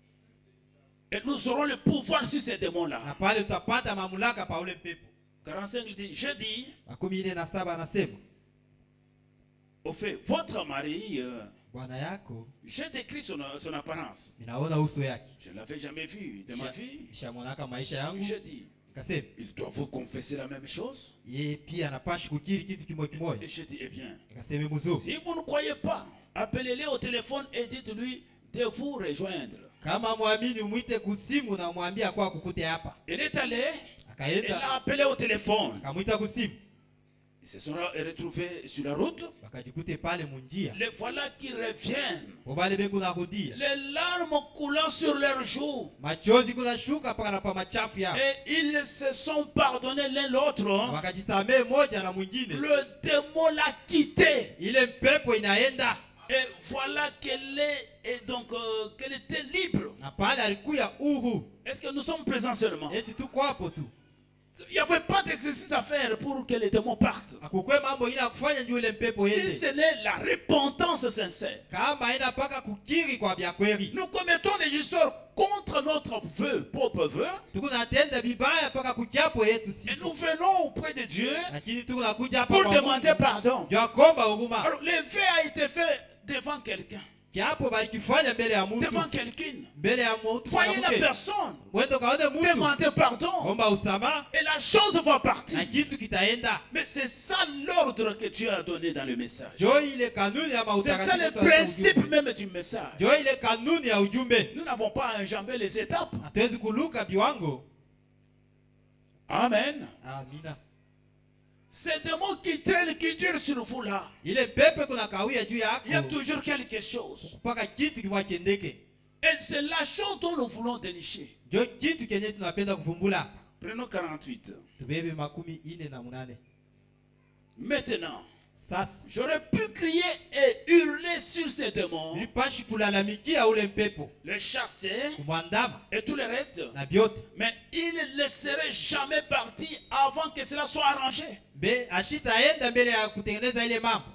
Et nous aurons le pouvoir sur ces démons-là. Na pale utapata mamlaka pa ule mpepo. quarante-cinq dit, je dis, Makumi ine na saba anasema, au fait, votre mari, euh, bwana yako j'ai décrit son, son apparence. minaona uso yake. Je ne l'avais jamais vu de ma vie. Nishamwonaka maisha yangu. Je dis, Nikasema, il doit vous confesser la même chose. yeye pia anapaswa kukiri kitu kimoja Et kimoja. je dis, eh bien, Nikasema mzuri. si vous ne croyez pas, appelez-les au téléphone et dites-lui de vous rejoindre. Kama muamini umwite kusimu na umwambie kwa kukute hapa. Il est allé, il Akaenda l'a appelé au téléphone. akamwita kusimu. Ils se sont retrouvés sur la route. Bakajikute pale munjia. Les voilà qui reviennent. Obale beku narudia. Les larmes coulant sur leurs joues. Machozi kunashuka paka na pa machafu yao. Et ils se sont pardonnés l'un l'autre. Wakajisamee moja na mwingine. Le démon l'a quitté. Ile mpepo inaenda. Et voilà qu'elle est, et donc euh, qu'elle était libre. Na pale alikuya uhuru. Est-ce que nous sommes présents seulement? Eti tuko hapo tu. Il n'y avait pas d'exercice à faire pour que les démons partent. Akukwe mambo ina kufanya ndio ile mpepo Si yende. ce n'est la repentance sincère. Kama ina paka kukiri kwa bya kweli. Nous commettons des histoires contre notre vœu, propre vœu. Tuko natenda vibaya paka kukiapo yetu Et sisi. nous venons auprès de Dieu Lakini tuko nakuja hapa pour kwa demander pardon. Ndio komba huruma. Alors, le vœu a été fait devant quelqu'un. Kiapo balikifanya mbele ya mtu. Devant quelqu'une. Mbele ya mtu. Voyez la personne. Wendo kaone mtu. Demandez pardon. Omba usama. Et la chose va partir. Na kitu kitaenda. Mais c'est ça l'ordre que Dieu a donné dans le message. Jo ile kanuni ya C'est mautakatifu. ça le principe même du message. Jo ile kanuni ya ujumbe. Nous n'avons pas enjambé les étapes. Hatuwezi kuluka viwango. Amen. Amina. Ces démons qui traînent, qui durent sur vous là, Ile pepe kuna kawia juu yako. il y a toujours quelque chose. Paka kitu kimwa kiendeke. Et c'est la chose dont nous voulons dénicher. Jo kitu kenye tunapenda kuvumbula. Prenons quarante-huit. Tubebe makumi ine na munane. Maintenant, Sasa j'aurais pu crier et hurler sur ces démons, nipashi kulalamikia ule mpepo, les chasser kumwandama et tout le reste. na vyote. Mais il ne laisserait jamais partir avant que cela soit arrangé. Be ashitaenda mbele ya kutengeneza ile mambo.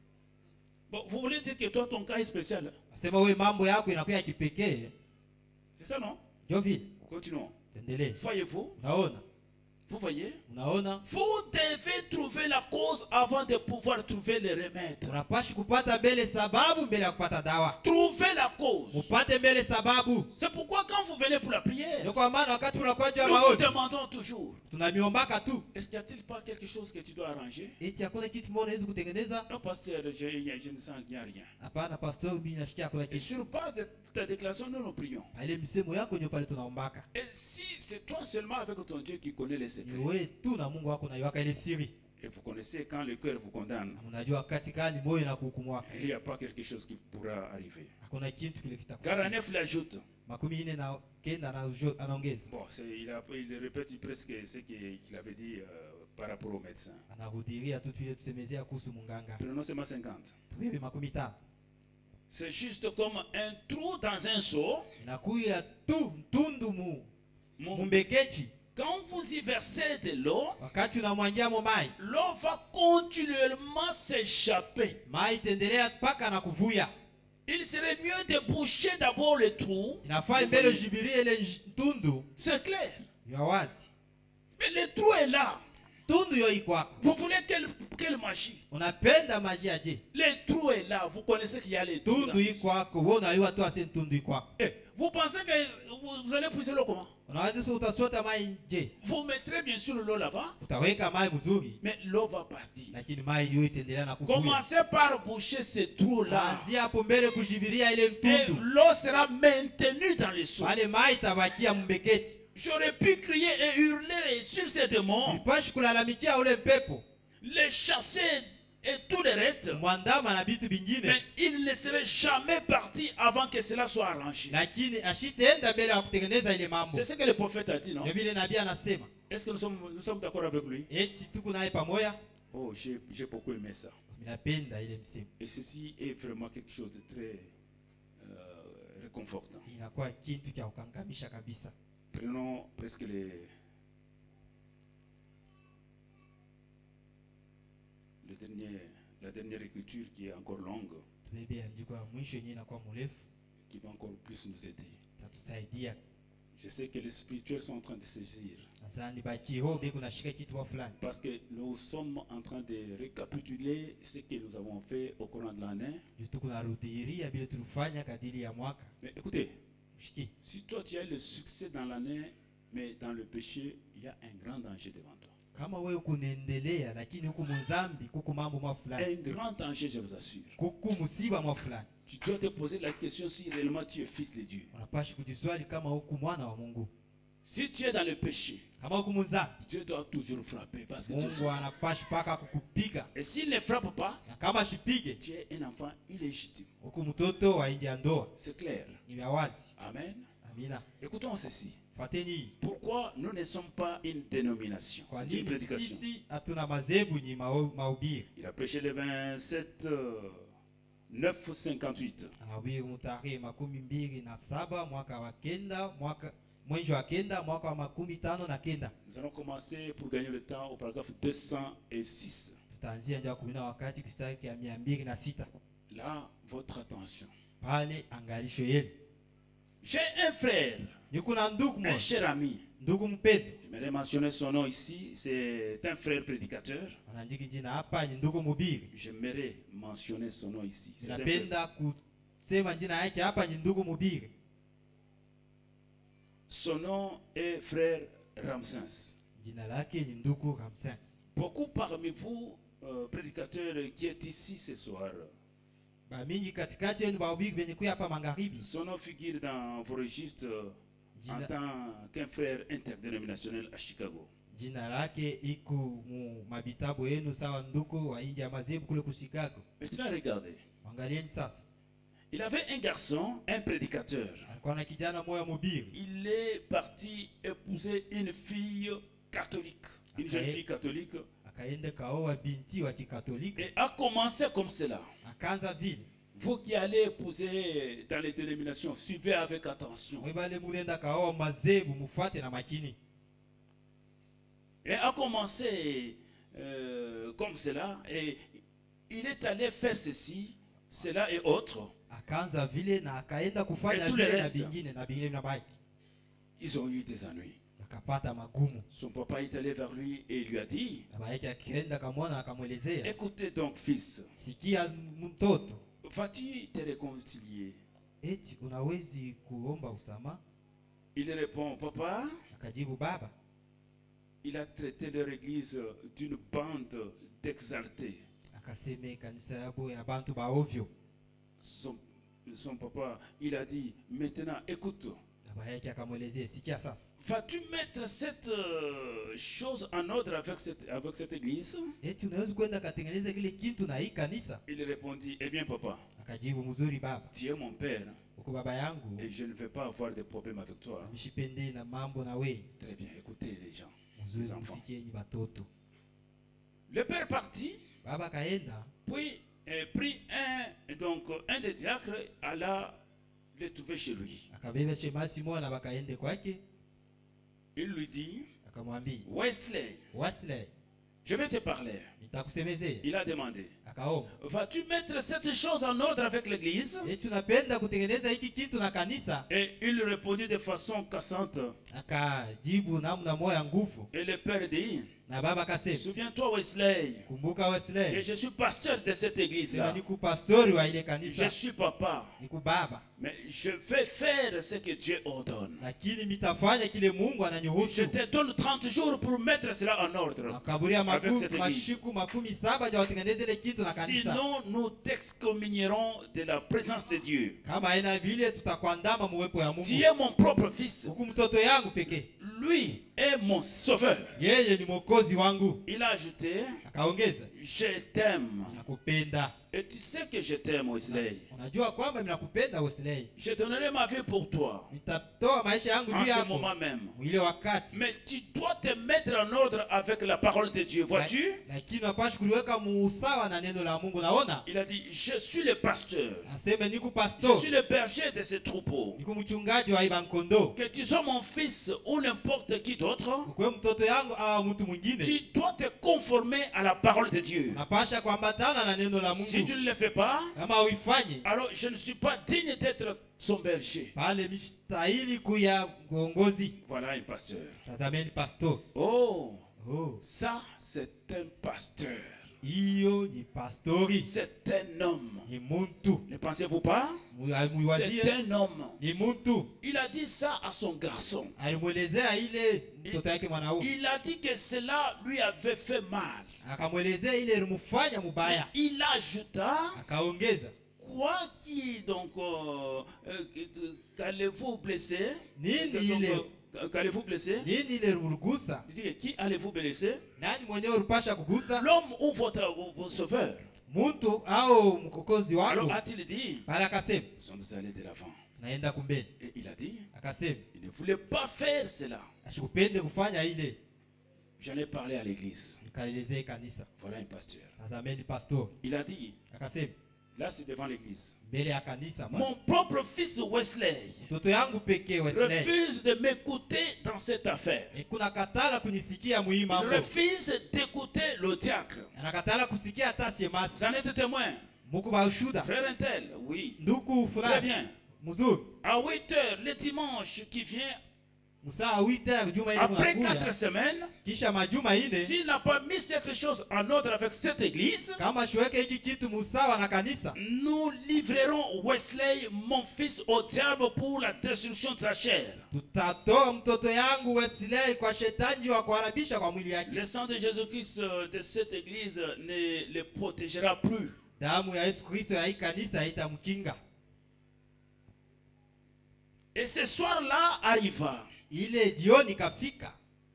Bon, vous voulez dire que toi, ton cas est spécial. Asema wewe mambo yako inakuwa ya kipekee. C'est ça, non? Jo vile. Continuons. Endelee. Voyez-vous? Unaona? Vous voyez? Unaona? Vous devez trouver la cause avant de pouvoir trouver le remède. Unapashi kupata mbele sababu mbele ya kupata dawa. Trouvez la cause. Upate mbele sababu. C'est pourquoi quand vous venez pour la prière, Ndio kwa maana wakati unakuwa juu ya nous vous maombi, demandons toujours, tunamiombaka tu. est-ce qu'il n'y a-t-il pas quelque chose que tu dois arranger? Eti hakuna kitu mbona unaweza kutengeneza? Non, pasteur, je, je ne sens qu'il n'y a rien. Hapana pastor, mimi nashikia hakuna Et kitu. sur base de ta déclaration, nous nous prions. Ile msemo yako ndio pale tunaombaka. Et si c'est toi seulement avec ton Dieu qui connaît les Ni secrets, wewe tu na Mungu wako unaiwaka ile siri. et vous connaissez quand le cœur vous condamne, Na unajua wakati gani moyo na kuhukumu. il n'y a pas quelque chose qui pourra arriver. Hakuna kitu kile kitakuwa. quarante-neuf l'ajoute. Makumi ine na kenda na ujo- anaongeza. Bon, c'est- il, a- il répète presque ce qu'il qu'il avait dit euh, par rapport au médecin. Anarudiria tu vile tusemezea kuhusu munganga. Prenons seulement cinquante. Tubebe makumi tano. C'est juste comme un trou dans un seau. Inakuya tu mtundu mu Mon- mumbekechi. Quand vous y versez de l'eau, Wakati unamwangia mo mai, l'eau va continuellement s'échapper. mai itendelea mpaka na kuvuya. Il serait mieux de boucher d'abord le trou. Inafaa mbele ujibirie ile nj- mtundu C'est clair. ya wazi. Mais le trou est là. Tundu yo iko hapo. Vous voulez quelle, quelle magie? Unapenda maji aje? Le trou est là. Vous connaissez qu'il y a les trous. Tundu iko hapo. Wewe unaiwa tu ase tundu iko hapo. Eh, vous pensez que vous, vous allez puiser l'eau comment? Unaweza sio utasota mai nje. Vous mettrez bien sûr l'eau là-bas, Utaweka mai mzuri, mais l'eau va partir. lakini mai hiyo itaendelea na kuvuya. Commencez par boucher ce trou-là. Anzia hapo mbele kujibiria ile Et mtundu. l'eau sera maintenue dans les seaux. Pale mai itabakia mbeketi. J'aurais pu crier et hurler sur ces démons, Upashi kulalamikia ule mpepo. les chasser et tout le reste. mwandama na bitu bingine, Mais il ne serait jamais parti avant que cela soit arrangé. lakini ashitaenda mbele ya kutengeneza ile mambo. C'est ce que le prophète a dit, non? Ndio vile nabii anasema. Est-ce que nous sommes, nous sommes d'accord avec lui? Eti tuko naye pamoja. Oh, j'ai j'ai beaucoup aimé ça. Ninapenda ile msemo. Et ceci est vraiment quelque chose de très euh, réconfortant. Inakuwa kitu cha kukangamisha kabisa. Prenons presque les, le dernier, la dernière écriture qui est encore longue, Tubebe andiko la mwisho yenyewe inakuwa mrefu, qui va encore plus nous aider. tatusaidia. Je sais que les spirituels sont en train de saisir. Asante bakiho beko nashika kitu fulani. Parce que nous sommes en train de récapituler ce que nous avons fait au courant de l'année. Tuko narudiria bila tulifanya kadiri ya mwaka. Mais écoutez, Mshiki. si toi tu as le succès dans l'année, mais dans le péché, il y a un grand danger devant toi. Kama wewe kunaendelea lakini huku mzambi kuku mambo mwa fulani. Un grand danger, je vous assure. Kuku musiba mwa fulani. Tu dois te poser la question si réellement tu es fils de Dieu. Unapaswa kujiswali kama huku mwana wa Mungu. Si tu es dans le péché, Kama huku mzambi, Dieu doit toujours frapper parce que tu es Mungu son fils. anapaswa paka kukupiga. Et s'il ne frappe pas, Na kama shipige, tu es un enfant illégitime. huku mtoto wa nje ya ndoa. C'est clair. Ni ya wazi. Amen. Amina. Écoutons ceci. Fateni. Pourquoi nous ne sommes pas une dénomination? Kwa C'est une nini prédication. sisi hatuna mazebu ni mao- mahubiri? Il a prêché le vingt-sept neuf cinquante-huit. Anahubiri mtarehe makumi mbili na saba mwaka wa kenda mwaka mwezi wa kenda mwaka wa makumi tano na kenda. Nous allons commencer pour gagner le temps au paragraphe deux cent six. Tutaanzia ndio kumi na wakati kistari ya mia mbili na sita. Là, votre attention. Pale angalisho yenu. J'ai un frère, Niko na ndugu un mmoja, cher ami. ndugu mpendo. J'aimerais mentionner son nom ici. C'est un frère prédicateur. Anaandika jina hapa, ni ndugu mhubiri. J'aimerais mentionner son nom ici. C'est un frère. Ninapenda kusema jina yake hapa, ni ndugu mhubiri. Son nom est frère Ramsès. Jina lake ni ndugu Ramses. Beaucoup parmi vous, euh, prédicateurs qui êtes ici ce soir, Ba mingi katikati yenu bahubiri benye kuya hapa magharibi. son nom figure dans vos registres euh, en Jina, tant qu'un frère interdénominationnel à Chicago. jina lake iko mu mabitabu yenu sawa ndugu wa nje ya mazebu kule ku Chicago. Maintenant, regardez. Angalieni sasa. Il avait un garçon, un prédicateur. Alikuwa na kijana moya mhubiri. Il est parti épouser une fille catholique, une jeune Okay. fille catholique, Akaenda kaoa binti wa Kikatolika. et a commencé comme cela. Akaanza vile. Vous qui allez épouser dans les dénominations, suivez avec attention. Mwebale mulenda kaoa mazebu mufuate na makini. Et a commencé euh, comme cela, et il est allé faire ceci, cela et autre. Akaanza vile na akaenda kufanya Et tout le vile na reste. vingine na vingine vinabaki. Ils ont eu des ennuis. Akapata magumu. Son papa est allé vers lui et lui a dit, Baba yake akaenda kamwona akamwelezea, écoutez donc fils, sikia mtoto, vas-tu te réconcilier? eti unawezi kuomba usama? Il répond, papa, Akajibu, baba, il a traité leur église d'une bande d'exaltés. akaseme kanisa yabo ya bantu ba ovyo. Son, son papa, il a dit, maintenant écoute, Baba yake akamwelezea, sikia sasa, vas-tu mettre cette euh, chose en ordre avec cette, avec cette église? eti unaweza kwenda katengeneza kile kitu na hii kanisa? Il répondit, eh bien papa, Akajibu, mzuri baba, tu es mon père uko baba yangu, et je ne vais pas avoir de problème avec toi. mshipende na mambo na we. Très bien, écoutez les gens, Mzuri, les enfants. msikieni batoto. Le père partit, Baba kaenda, puis euh, prit un, donc, un des diacres, alla le trouver chez lui. akabeba shemasi moja na bakaende kwake, Il lui dit, akamwambia, Wesley, Wesley, je vais te parler. nitakusemezea. Il a demandé, Akaomba, vas-tu mettre cette chose en ordre avec l'église? eti unapenda kutengeneza hiki kitu na kanisa? Et il répondit de façon cassante. Akajibu namna moya nguvu, Et le père dit, na baba akasema, souviens-toi Wesley, kumbuka que Wesley, je suis pasteur de cette église-là. niku pastori wa ile Je kanisa, suis papa. niku baba. Mais je vais faire ce que Dieu ordonne. lakini mitafanya kile Mungu Je ananiruhusu. te donne trente jours pour mettre cela en ordre. Makaburia Avec makumi cette église. mashiku makumi saba ndio watengeneze ile kitu na kanisa. Sinon, nous t'excommunierons de la présence de Dieu. Kama haina vile tutakwandama muwepo ya Tu Mungu. es mon propre fils. Huku mtoto yangu pekee. Lui est mon sauveur. Yeye ni mwokozi wangu. Il a ajouté, Akaongeza, je t'aime. nakupenda. Et tu sais que je t'aime, Wesley. Unajua kwamba mimi nakupenda Wesley. Je donnerai ma vie pour toi. Nitatoa maisha yangu En juu ce yako moment même. ile wakati. Mais tu dois te mettre en ordre avec la parole de Dieu. Vois-tu? Lakini unapaswa kuliweka musawa na neno la Mungu. Naona Il a dit, je suis le pasteur. aseme niko Je pastor, suis le berger de ces troupeaux. niko mchungaji wa iba nkondo. Que tu sois mon fils ou n'importe qui d'autre, Ukwe mtoto yangu au mtu mwingine, tu dois te conformer à la parole de Dieu. unapasha kuambatana na neno la Si tu Mungu. ne le fais pas, Kama uifanye, alors je ne suis pas digne d'être son berger. pale mistahili kuya uongozi. Voilà un pasteur. Tazameni pastor. Oh, Oh, ça c'est un pasteur. hiyo ni pastori, C'est un homme. ni muntu. Ne pensez-vous pas? C'est Muiwazie, un homme. ni muntu. Il a dit ça à son garçon. Alimwelezea ile mtoto yake mwanaume, Il a dit que cela lui avait fait mal. akamwelezea ile ilimfanya mubaya. Il ajouta, Akaongeza, quoi qui donc euh, euh, qu'allez-vous blesser? nini Donc, ile euh, qu'allez-vous blesser? nini ile rugusa, Il dit, qui allez-vous blesser? nani mwenyewe ulipasha kugusa? L'homme ou votre, votre sauveur? Muntu au mkokozi Alors wako? a-t-il dit, Pale akasema, nous sommes allés de l'avant. naenda kumbele. Et il a dit, Akasema, il ne voulait pas faire cela. ashikupende kufanya ile. J'en ai parlé à l'église. Nikaelezea kanisa, Voilà un pasteur. tazameni pastor. Il a dit, Akasema, là c'est devant l'église. mbele ya kanisa, bwana, Mon propre fils Wesley mtoto yangu pekee Wesley refuse de m'écouter dans cette affaire. kuna katala kunisikia muhimu Il mambo, refuse d'écouter le diacre. anakatala kusikia hata Vous shemasi. en êtes témoin. Muko ba ushuda, Frère Intel, oui. ndugu Très fulani bien. mzuri. À huit heures, le dimanche qui vient, Musaa wita juma ile après quatre kunakuja, semaines, kisha majuma ine, s'il n'a pas mis cette chose en ordre avec cette église, kama shiweke hiki kitu musawa na kanisa, nous livrerons Wesley, mon fils, au diable pour la destruction de sa chair. tutatoa mtoto yangu Wesley kwa shetani wa kuharibisha kwa mwili yake. Le sang de Jésus-Christ euh, de cette église ne le protégera plus. Damu ya Yesu Kristo ya hii kanisa haitamkinga. Et ce soir-là arriva. Ile jioni kafika,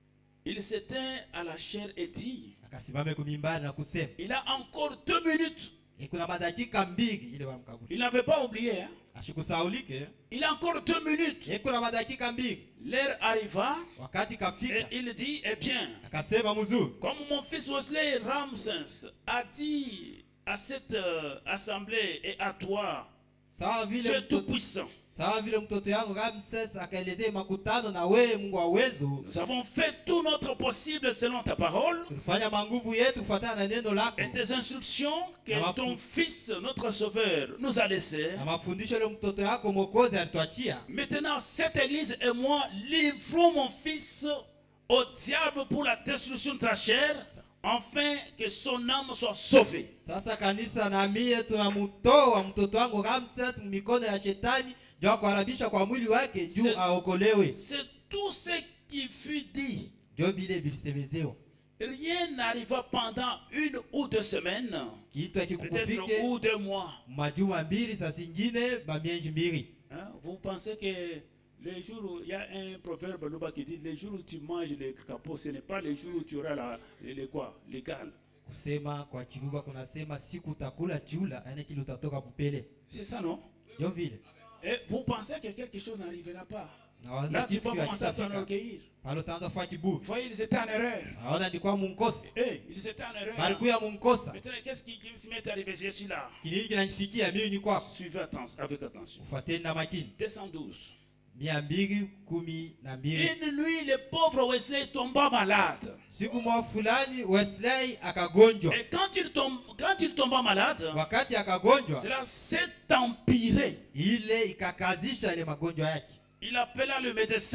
Il s'éteint à la chair et dit, akasimame kumimbani na kusema, il a encore deux minutes. e kuna madakika mbili ile wamkaburi. Il n'avait pas oublié. Hein? Ashikusaulike, Il a encore deux minutes. e kuna madakika mbili. L'heure arriva Wakati et kafika, il dit, eh bien, akasema mzuri, comme mon fils Wesley Ramsens a dit à cette euh, assemblée et à toi, sawa vile Dieu mtoto, Tout-Puissant, sawa vile mtoto yangu Ramses akaelezea makutano na wewe Mungu wa uwezo, nous avons fait tout notre possible selon ta parole tulifanya manguvu yetu kufuatana na neno lako et tes instructions que Ama- ton fils, notre sauveur, nous a laissées. na mafundisho ile mtoto yako Mwokozi alituachia. Maintenant, cette église et moi livrons mon fils au diable pour la destruction de sa chair, afin que son âme soit sauvée. Sasa kanisa na mie tunamutoa mtoto wangu Ramses mikono ya shetani juu ya kuharibisha kwa mwili wake juu C'est- aokolewe. C'est tout ce qui fut dit. Ndio vile vilisemezewa. Rien n'arriva pendant une ou deux semaines, Kitu peut-être akikukufike ou deux mois. majuma mbili, saa zingine mamienji mbili. Hein? Vous pensez que les jours où il y a un proverbe là-bas qui dit les jours où tu manges les capots, ce n'est pas les jours où tu auras la, les, les quoi, les gales. Kusema kwa Kiluba kunasema siku utakula chula, yani kile utatoka pupele. C'est ça, non? Ndio vile. Et vous pensez que quelque chose n'arrivera pas. Na waza Là, tu kitu vas commencer à faire hakitafika. orgueillir. Pale utaanza kufanya kiburi. Vous voyez, ils étaient en erreur. Naona ndikuwa munkosa. Eh, ils étaient en erreur. Balikuya munkosa. Maintenant, qu'est-ce qui, qui m'est arrivé? Je suis là. Kinini kinanifikia mimi ni kwako. Suivez attention, avec attention. Ufuateni na makini. deux cent douze. Mia mbili kumi na mbili. Une nuit, le pauvre Wesley tomba malade. Siku moja fulani Wesley akagonjwa. Et quand il, tombe, quand il tomba malade, Wakati akagonjwa, cela s'est empiré. ile ikakazisha ile magonjwa yake. Il appela le médecin.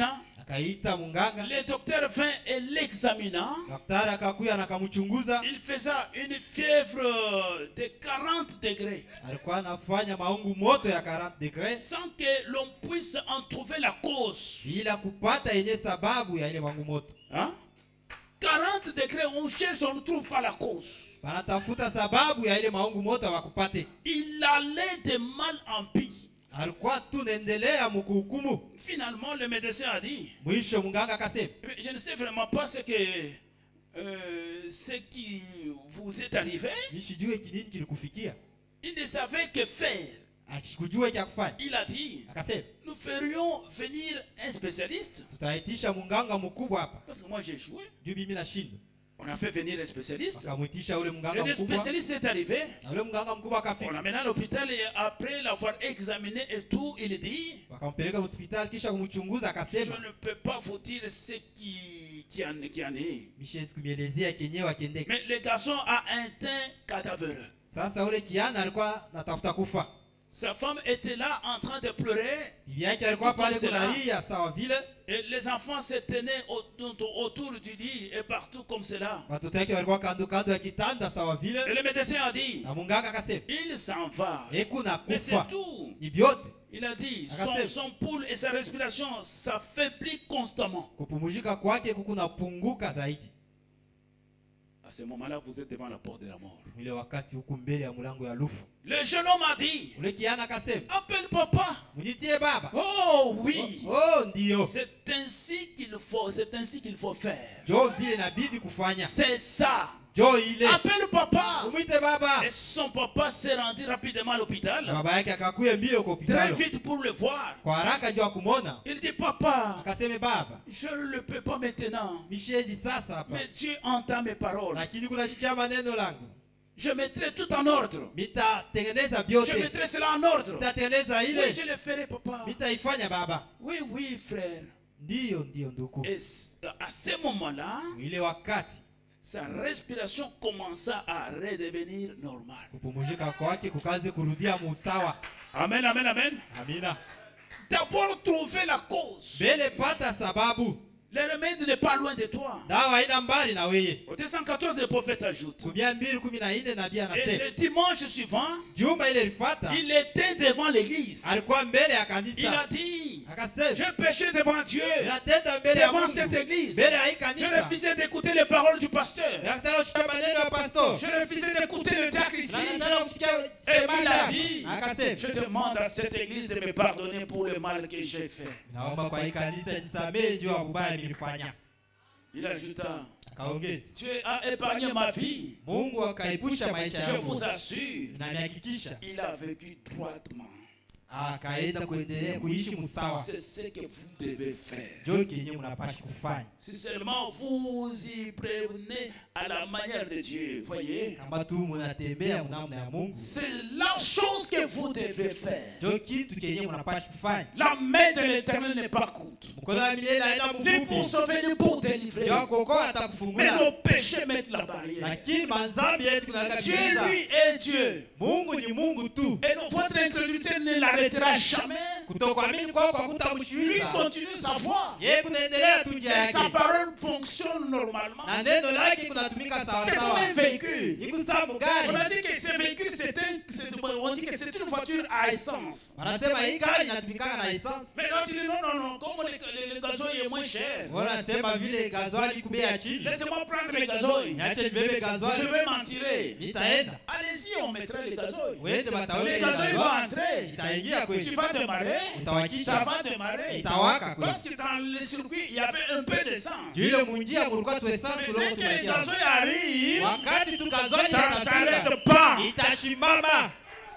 akaita munganga. Le docteur vint et l'examina. Daktari akakuya na akamchunguza. Il faisait une fièvre de quarante degrés. Alikuwa anafanya maungu moto ya quarante degrés. Sans que l'on puisse en trouver la cause. Bila kupata yenye sababu ya ile maungu moto. Hein? quarante degrés, on cherche, on ne trouve pas la cause. Banatafuta sababu ya ile maungu moto wakupate. Il allait de mal en pis. Alikuwa tu naendelea mkuhukumu. Finalement, le médecin a dit, Mwisho munganga akasema, je ne sais vraiment pas ce que euh, ce qui vous est arrivé. nishijue kinini kilikufikia. Il ne savait que faire. Akikujua cha kufanya. Il a dit, Akasema, nous ferions venir un spécialiste. tutaitisha munganga mkubwa hapa. Parce que moi j'ai joué. Juu mimi nashinda. On a fait venir un spécialiste. Akamwitisha ule munganga Et le mkubwa. spécialiste est arrivé. Na ule munganga mkubwa On akafika. l'a mené à l'hôpital et après l'avoir examiné et tout, il dit, Wakampeleka hospitali kisha kumchunguza je akasema, ne peux pas vous dire ce qui, qui, en, qui en est. Mishezi kumielezea kenyewe akiendeka. Mais le garçon a un teint cadavreux. Sasa ule kiana alikuwa natafuta kufa. Sa femme était là en train de pleurer. Bibi yake alikuwa pale kunalia sawa vile. Et les enfants se tenaient autour, autour du lit et partout comme cela. Watoto wake walikuwa kando kando ya kitanda sawa vile. Et le médecin a dit, Na munganga akasema, il s'en va. Eku na Mais c'est kufa. tout. Ni vyote. Il a dit, Akasema. son, son pouls et sa respiration s'affaiblit constamment. Kupumuzika kwake kuku napunguka zaidi. À ce moment-là, vous êtes devant la porte de la mort. Ile wakati huku mbele ya mlango ya lufu. Le jeune homme a dit, Ule kiana akasema, appelle papa. Mnitie baba. Oh oui. Oh ndio. C'est ainsi qu'il faut, c'est ainsi qu'il faut faire. Jo vile inabidi kufanya. C'est ça. Jo ile. Appelle papa. Umwite baba. Et son papa s'est rendu rapidement à l'hôpital. Baba yake akakuya mbio kwa Très hospitali. vite pour le voir. Kwa haraka jo akumona. Il dit, papa, Akasema baba, je ne le peux pas maintenant. mishezi sasa hapa. Mais Dieu entend mes paroles. Lakini kunashikia maneno langu. Je mettrai tout en ordre. Mitatengeneza Je vyote. mettrai cela en ordre. Mitatengeneza Oui, ile. je le ferai, papa. Mitaifanya baba. Oui, oui, frère. Ndiyo ndiyo ndugu. Et à ce moment-là, Ile wakati sa respiration commença à redevenir normale. kupumuzika kwake kukaze kurudia musawa. Amen, amen, amen. Amina. D'abord, trouver la cause. Bele pata sababu. Le remède n'est pas loin de toi. Dawa haina mbali na weye. Au deux cent quatorze, le prophète ajoute. Kumia mbili kumi na nne nabii Et anasema. le dimanche suivant, Juma ile ilifata. il était devant l'église. Alikuwa mbele ya Il kanisa. a dit, Akasema. je péchais devant Dieu, Ninatenda mbele ya devant Mungu. cette église. Mbele ya hii Je kanisa. refusais d'écouter les paroles du pasteur. Ninataka kusikia maneno ya pastor. Je refusais d'écouter le diacre ici. Ninataka kusikia Et sema il a hapa. dit, Akasema. je demande à cette église de me pardonner pour le mal que j'ai fait. Naomba kwa hii kanisa jisamehe juu ya ubaya nilifanya. Il ajouta, Kaongeza. Dieu a épargné ma vie. Mungu akaepusha maisha Je yangu. vous assure, Na nihakikisha il a vécu droitement. akaenda kuendelea kuishi msawa. C'est ce que vous devez faire. Ndio kenye mnapaswa kufanya. Si seulement vous y prenez à la manière de Dieu, voyez, Kama tu mnatembea mnamna ya Mungu. c'est la chose que vous devez faire. Ndio kitu kenye mnapaswa kufanya. La main de l'Éternel n'est pas courte, Mkono wa milele haina ni pour mfupi. sauver, ni pour délivrer. Ndio kuokoa Mais atakufungula. nos péchés mettent la barrière. Lakini manzambi yetu tunaweka Dieu, kiza. lui, est Dieu. Mungu ni Mungu tu. Et non, votre incrédulité ne l'arrêtera jamais. Kutokuamini kwako Lui hakutamshuiza. continue sa voie. Yeye kunaendelea tu njia Et sa yake. parole fonctionne normalement. Na neno lake kunatumika sawa C'est comme sawa. un véhicule. Ni kusamu On a gari. dit que ce véhicule, c'est un, c'est- on dit que c'est une voiture à essence. Wanasema hii gari inatumikana na essence. Mais là, tu dis non, non, non, comme le, le, le gasoil est moins cher, Wanasema vile gazwali kubea chini. laissez-moi prendre le gasoil. Niache nibebe Je gazwali. vais m'en tirer. Nitaenda. Allez-y, on mettra le gasoil. Wende Le batawe gasoil va entrer. itaingia Tu kwetu. vas démarrer. Ça Utawakisha. va démarrer. Itawaka kwetu. Parce que dans le circuit, il y avait un peu d'essence. Ile munjia mulikuwa tu Mais essence dès uloko que le tunatia. gasoil arrive, Wakati tu gazwali ça ne inafika. s'arrête pas. Itashimama.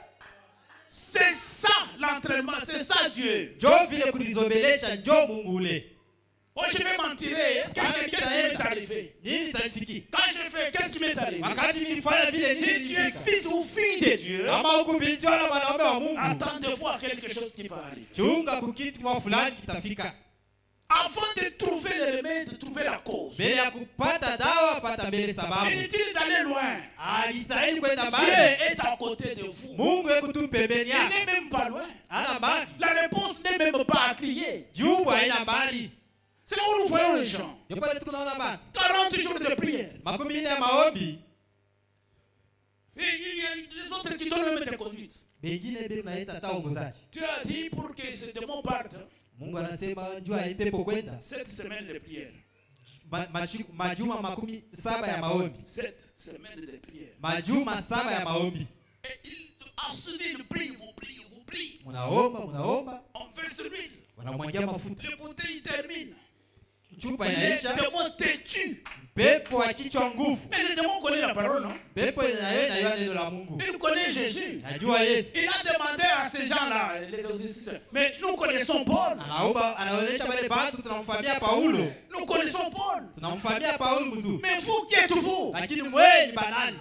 C'est ça l'entraînement, c'est ça Dieu. Jo vile kulizobelesha jo Mungu ule. Oh, je vais m'en tirer. Est-ce que c'est qu'est-ce qui m'est arrivé? Nini itafiki? Quand je fais, qu'est-ce qui m'est arrivé? Wakati nilifanya vile Si nini tu es ilifika? fils ou fille de Dieu, Kama uko binti wala mwanaume wa Mungu. attends de voir quelque chose qui va arriver. Chunga kukitu kwa fulani kitafika. Avant de trouver le remède, de trouver la cause. Mbele ya kupata dawa pata mbele sababu. Inutile d'aller loin. Alistahili kwenda Dieu mbali. est à côté de vous. Mungu yuko tu pembeni Il yako. n'est même pas loin. Ana mbali. La réponse n'est même pas à crier. Jibu haina mbali. C'est là où nous voyons les gens. Ndipo tunaona bana. quarante jours de prière. Makumi nne ya maombi. Et il y a les autres qui donnent même des conduites. Bengine ndio naita hata ongozaji. Tu as dit pour que ce démon parte. Mungu anasema njoo aipepo kwenda. Sept semaines de prière. Ma, majuma makumi saba ya maombi. Sept semaines de prière. Majuma saba ya maombi. Et il, ensuite il prie, vous priez, vous priez. Munaomba, munaomba. On verse l'huile. Wanamwagia mafuta. Le bouteille termine. Chupa Les inaisha. démons te tuent. Pepo akichwa nguvu. Mais le démon connaît la parole, non? Pepo inayo inayua neno la Mungu. Il connaît Jésus. Najua Yesu. Il a demandé à ces gens-là, les exorcistes. Mais nous connaissons Paul. Anaomba, anaonyesha wale bantu tunamfamia Paulo. Nous connaissons Paul. Tunamfamia Paulo mzuri. Mais vous qui êtes vous? Lakini mwe ni banani?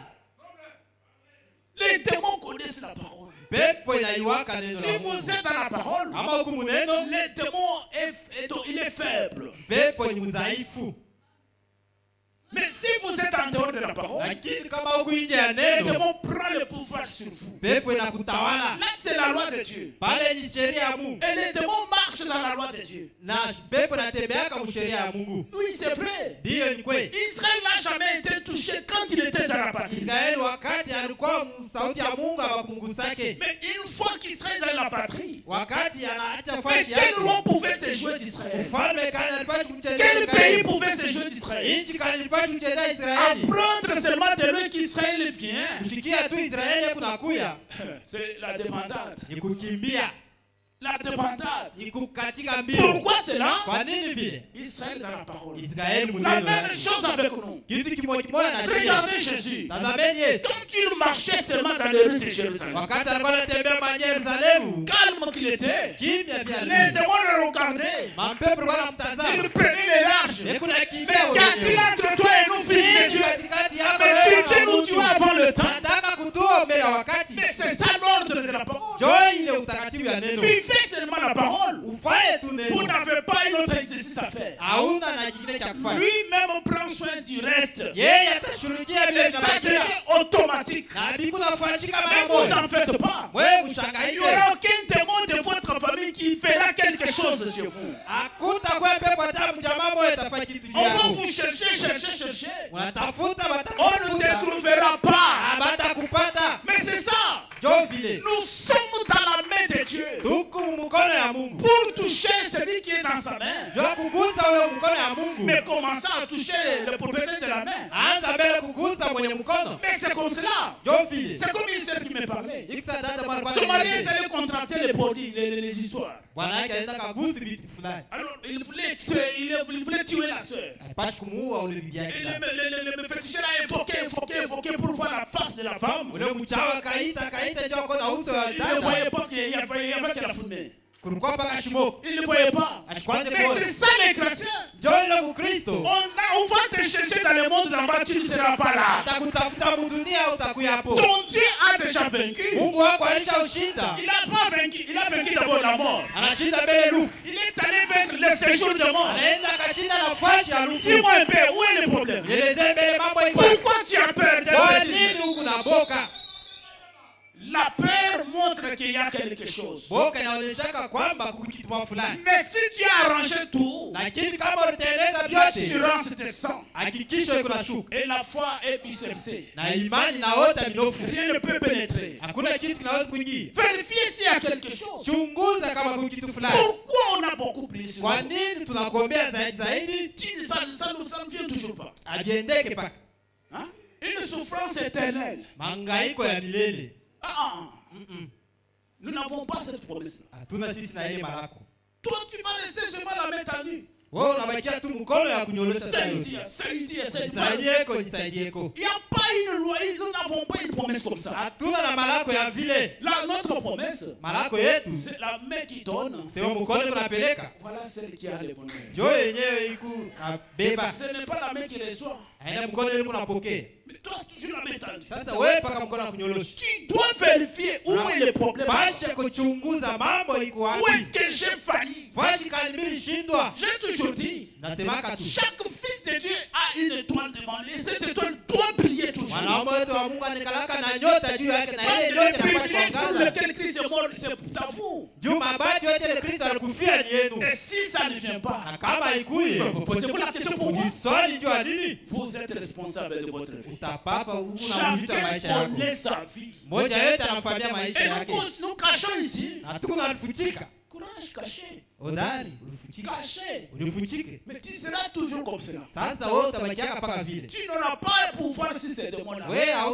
Les démons connaissent la parole. Pepo inaiwaka neno la Si Mungu. vous êtes dans la parole, Ama huku muneno, le démon est, est, il est faible. pepo ni mzaifu. Mais si vous êtes en dehors de la parole, Lakini kama huku nje ya le neno, démon prend le pouvoir sur vous. pepo inakutawala. Là, c'est la loi de Dieu. Pale ni sheria ya Mungu. Et les démons marchent dans la loi de Dieu. Na pepo inatembeaka msheria ya Mungu. Oui, c'est vrai. Ndiyo ni kweli. Israël n'a jamais été touché quand il était dans la patrie. Israeli wakati alikuwa sauti ya Mungu hawakungusake. Mais une fois qu'Israël est dans la patrie, Wakati anaacha mais fashi quel yake. roi pouvait se jouer d'Israël? Mfalme kani alipaswa kumchezea Quel pays Israeli. pouvait se jouer d'Israël? Nchi kani alipaswa kumchezea Israeli. Apprendre seulement de lui qu'Israël vient, Kushikia tu Israeli kunakuya. c'est la débandade. Ni kukimbia. La débandade. Ni kukatika mbio. Pourquoi cela? Kwa nini vile? Israël dans la parole. Israeli La muneno. même chose avec nous. Kitu kimoja kimoja na sheria. Regardez Jésus. Tazameni Yesu. Quand il marchait seulement dans les rues de Jérusalem, Wakati alikuwa anatembea manje Yerusalemu. calme qu'il était, Kimya vya les Mungu. démons le regardaient. Mapepo walikuwa wanamtazama. Il prenait les larges. Ni kuna Mais kimbia qu'y a-t-il entre toi et nous, fils de Dieu? katikati yako Mais wewe tu fais na nous tuer Mungu. avant le temps. Nataka kutoa mbele ya wakati. Mais c'est ça l'ordre de la parole. Joy ile utakatifu ya neno. Vivez seulement la parole. Ufaye tu Vous neno. n'avez pas un autre exercice à faire. Hauna na kingine cha kufanya. Lui-même prend soin du reste. Yeye atashughulikia Et vile ça kama devient automatique. na biku nafanyika Mais mambo. vous en faites pas. Wewe Il n'y mshangaike. aura aucun démon de votre famille qui fera quelque chose chez vous. Akuta kwa pepo tamu jamaa moyo itafanya kitu On va chako. vous chercher, chercher, chercher. Unatafuta On ne te batakuta. trouvera pas. Batakupata. Mais c'est ça. Jo vile. Nous sommes dans la main de Dieu. Tuku mkono ya Mungu. Pour toucher celui qui est dans sa main. Jo kugusa huyo mkono ya Mungu. Mais commencez à toucher le propriétaire de la main. Anza mbele kugusa mwenye mkono. Mais c'est comme cela. Jo vile. C'est comme une sœur qui me parlait. Ikisa dada mara Son mari est kwanza. allé contracter les produits, les, les, les histoires. Bwana yake anaenda kagusi vitu fulani. Alors, il voulait, tuer- il, il voulait tuer la sœur. Hapashi kumuua ule bibi Et yake. le, le, le, le, le féticheur a invoqué, invoqué, invoqué pour voir la face de la femme. Ule mchawa kaita kaita ndio kona uso wa Il ne dada. voyait pas qu'il y avait, il y avait qu'elle a fumé. Kulikuwa paka shimo. Il ne voyait pas. Ashikwanze Mais kuona. c'est ça les chrétiens. Jo ile Mkristo. On, a, on va te chercher dans le monde d'en-bas, tu ne seras pas là. Atakutafuta mudunia utakuya hapo. Ton Dieu a déjà vaincu. Mungu wako alishaushinda. Il a pas vaincu, il a vaincu d'abord la mort. Anashinda mbele lufu. Il est allé vaincre le séjour de mort. Anaenda akashinda nafasi ya lufu. Dis-moi un peu, où est le problème? Nieleze mbele mambo iko. Pourquoi tu as peur Kwa d'être nini huku na boka? La peur montre qu'il y a quelque chose. Boka inaonyeshaka kwamba kuna kitu fulani. Mais si tu as arrangé tout, Lakini kama utaeleza vyote, l'assurance descend. hakikisha iko na shuka. Et la foi est bicépsée. Na imani naota minofu. Rien ne peut pénétrer. Hakuna kitu kinaweza kuingia. Vérifiez s'il y a quelque chose. Chunguza kama kuna kitu fulani. Pourquoi on a beaucoup plus? Kwa nini tunakuombea zaidi zaidi? Tu- Ça ça nous ça ne vient toujours pas. Abiendeke paka. Hein? Une souffrance éternelle. Mangaiko ya milele. Ah, ah. Nous n'avons pas cette promesse. Hatuna sisi na ile marako. Toi, tu vas rester seulement la main tendue. Wewe unabakia tu mkono ya kunyolesha sasa. Saidia, saidia, saidia. Nisaidieko, nisaidieko. Il n'y a pas une loi, nous n'avons pas une promesse comme ça. Hatuna na marako ya vile. Là, notre promesse, Marako yetu c'est la main qui donne. sema mkono tunapeleka. Voilà celle qui a le bonheur. Jo yenyewe iku abeba. Ce n'est pas la main qui reçoit. Haina mkono ile kunapokea. Mais toi, tu la main tendue. Sasa wewe paka mkono wa kunyolosha. Tu dois vérifier où est le problème. Pasha kuchunguza mambo iko Où wapi. est-ce que j'ai failli? Fashi kanibili shindwa. J'ai toujours dit, Nasemaka tu. chaque fils de Dieu a une étoile devant lui. Cette étoile doit briller toujours. Mwanaume wetu wa Mungu anikalaka na nyota juu yake na Parce ile que nyota le inapaswa privilège pour kuangaza. lequel Christ est mort mort, c'est à vous. Et si ça ne vient pas, posez-vous la question pour vous. Vous êtes responsable de votre vie. Chacun connaît sa vie. Et nous, nous cachons ici. Courage, caché. Caché. Mais tu seras toujours comme cela. Tu n'auras pas le pouvoir si c'est démon là.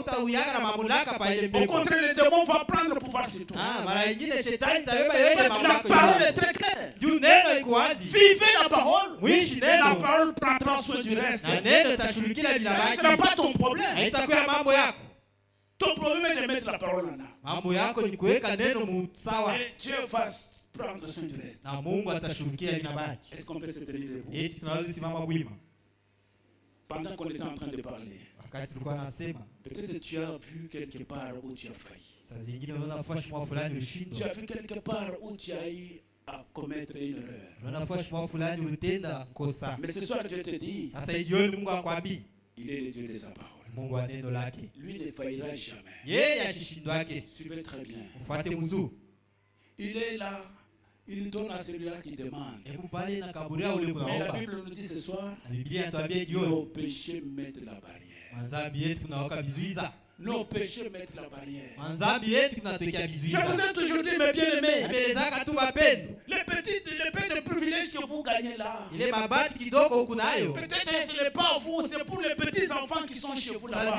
Au contraire, le démon va prendre le pouvoir sur toi. Parce que la parole est très claire. Vivez la parole. La parole prendra soin du reste. Ce ne sera pas ton problème. Ton problème est de mettre la parole en œuvre. Et Dieu va prendre soin du reste. Est-ce qu'on peut se tenir debout? Pendant qu'on était en train de parler, peut-être que tu as vu quelque part où tu as failli. Tu as vu quelque part où tu as eu à commettre une erreur. Mais ce soir, Dieu te dit, il est le Dieu de sa parole. Lui ne faillira jamais. Suivez très bien. Il est là. Il donne à celui-là qui demande. Mais la Bible nous dit ce soir, nos péchés mettent la barrière. Nos péchés mettent la barrière. Je vous ai toujours dit, mes bien-aimés, les petits, les petits privilèges que vous gagnez là, peut-être que ce n'est pas vous, c'est pour les petits enfants qui sont chez vous là-bas.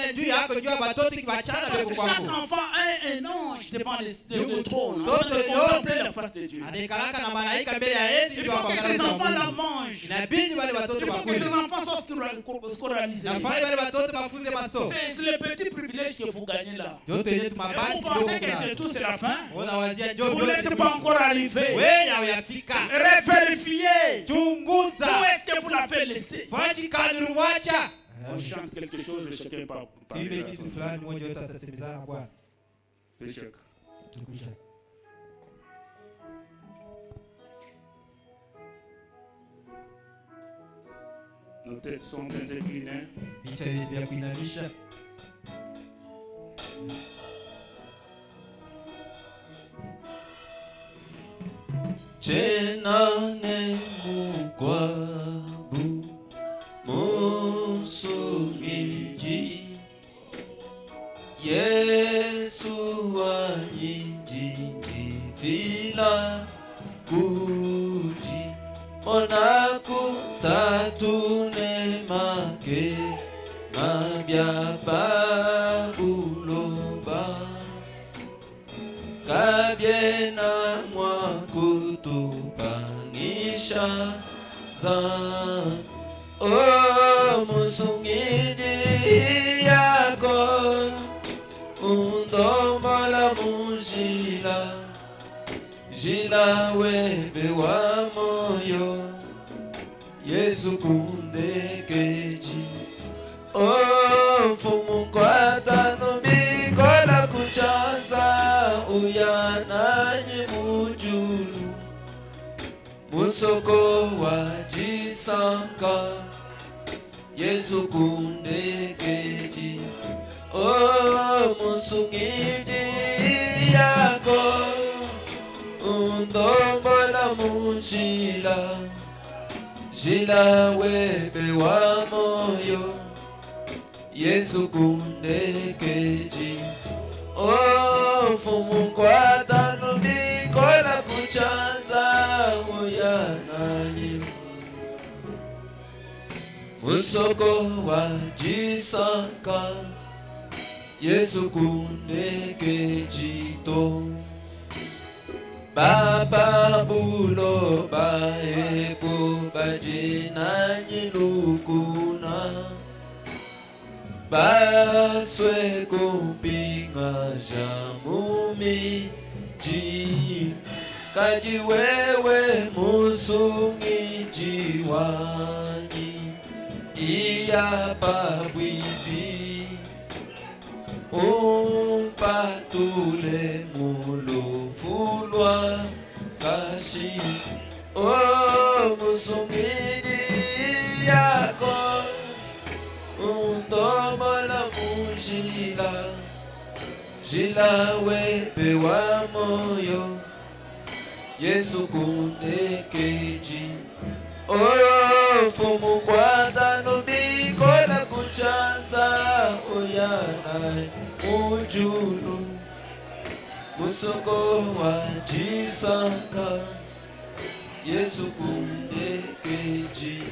Parce que chaque enfant a un ange devant le, le trône, en train de contempler la face de Dieu. Il faut que ces enfants-là mangent. Il faut que ces enfants soient scolarisés. C'est les petits privilèges que vous gagnez là. Et vous pensez que c'est tout, c'est la fin? Vous n'êtes pas encore arrivé. Révérifiez. Où est-ce que vous l'avez laissé? On chante quelque chose et chacun parle. Échec. Nos têtes sont inclinées. Chenane mukwabu musumiji Yesu wanyinji fila kuji Monaku tatune make mabya babuloba Kabiena mwakutupanisha zan O musungidi yako Undomola mujila Jila webe wa moyo Yesu kundekeji O fumu kwa tano mikola kuchaza Uyananyi mujulu Musoko wajisanka Yesu kundekeji O musungiji yako Undombola mujila Jila webe wa moyo Yesu kundekeji O fumu kwa tano mikola kuchaza Uyananyi Musoko wajisanka Yesu kundekeji to Baba bulo baepo bajinanyi lukuna Baswe kupinga jamumi ji Kaji wewe musungi jiwani Iya pabwibi Umpatule mulufulwa Kashi O musungidi yako Undomola mujila Jilawe pewa moyo Yesu kunekeji Oro fumu kwata nubiko la kuchanza Oyana ujulu Musoko wa jisanga Yesu kunekeji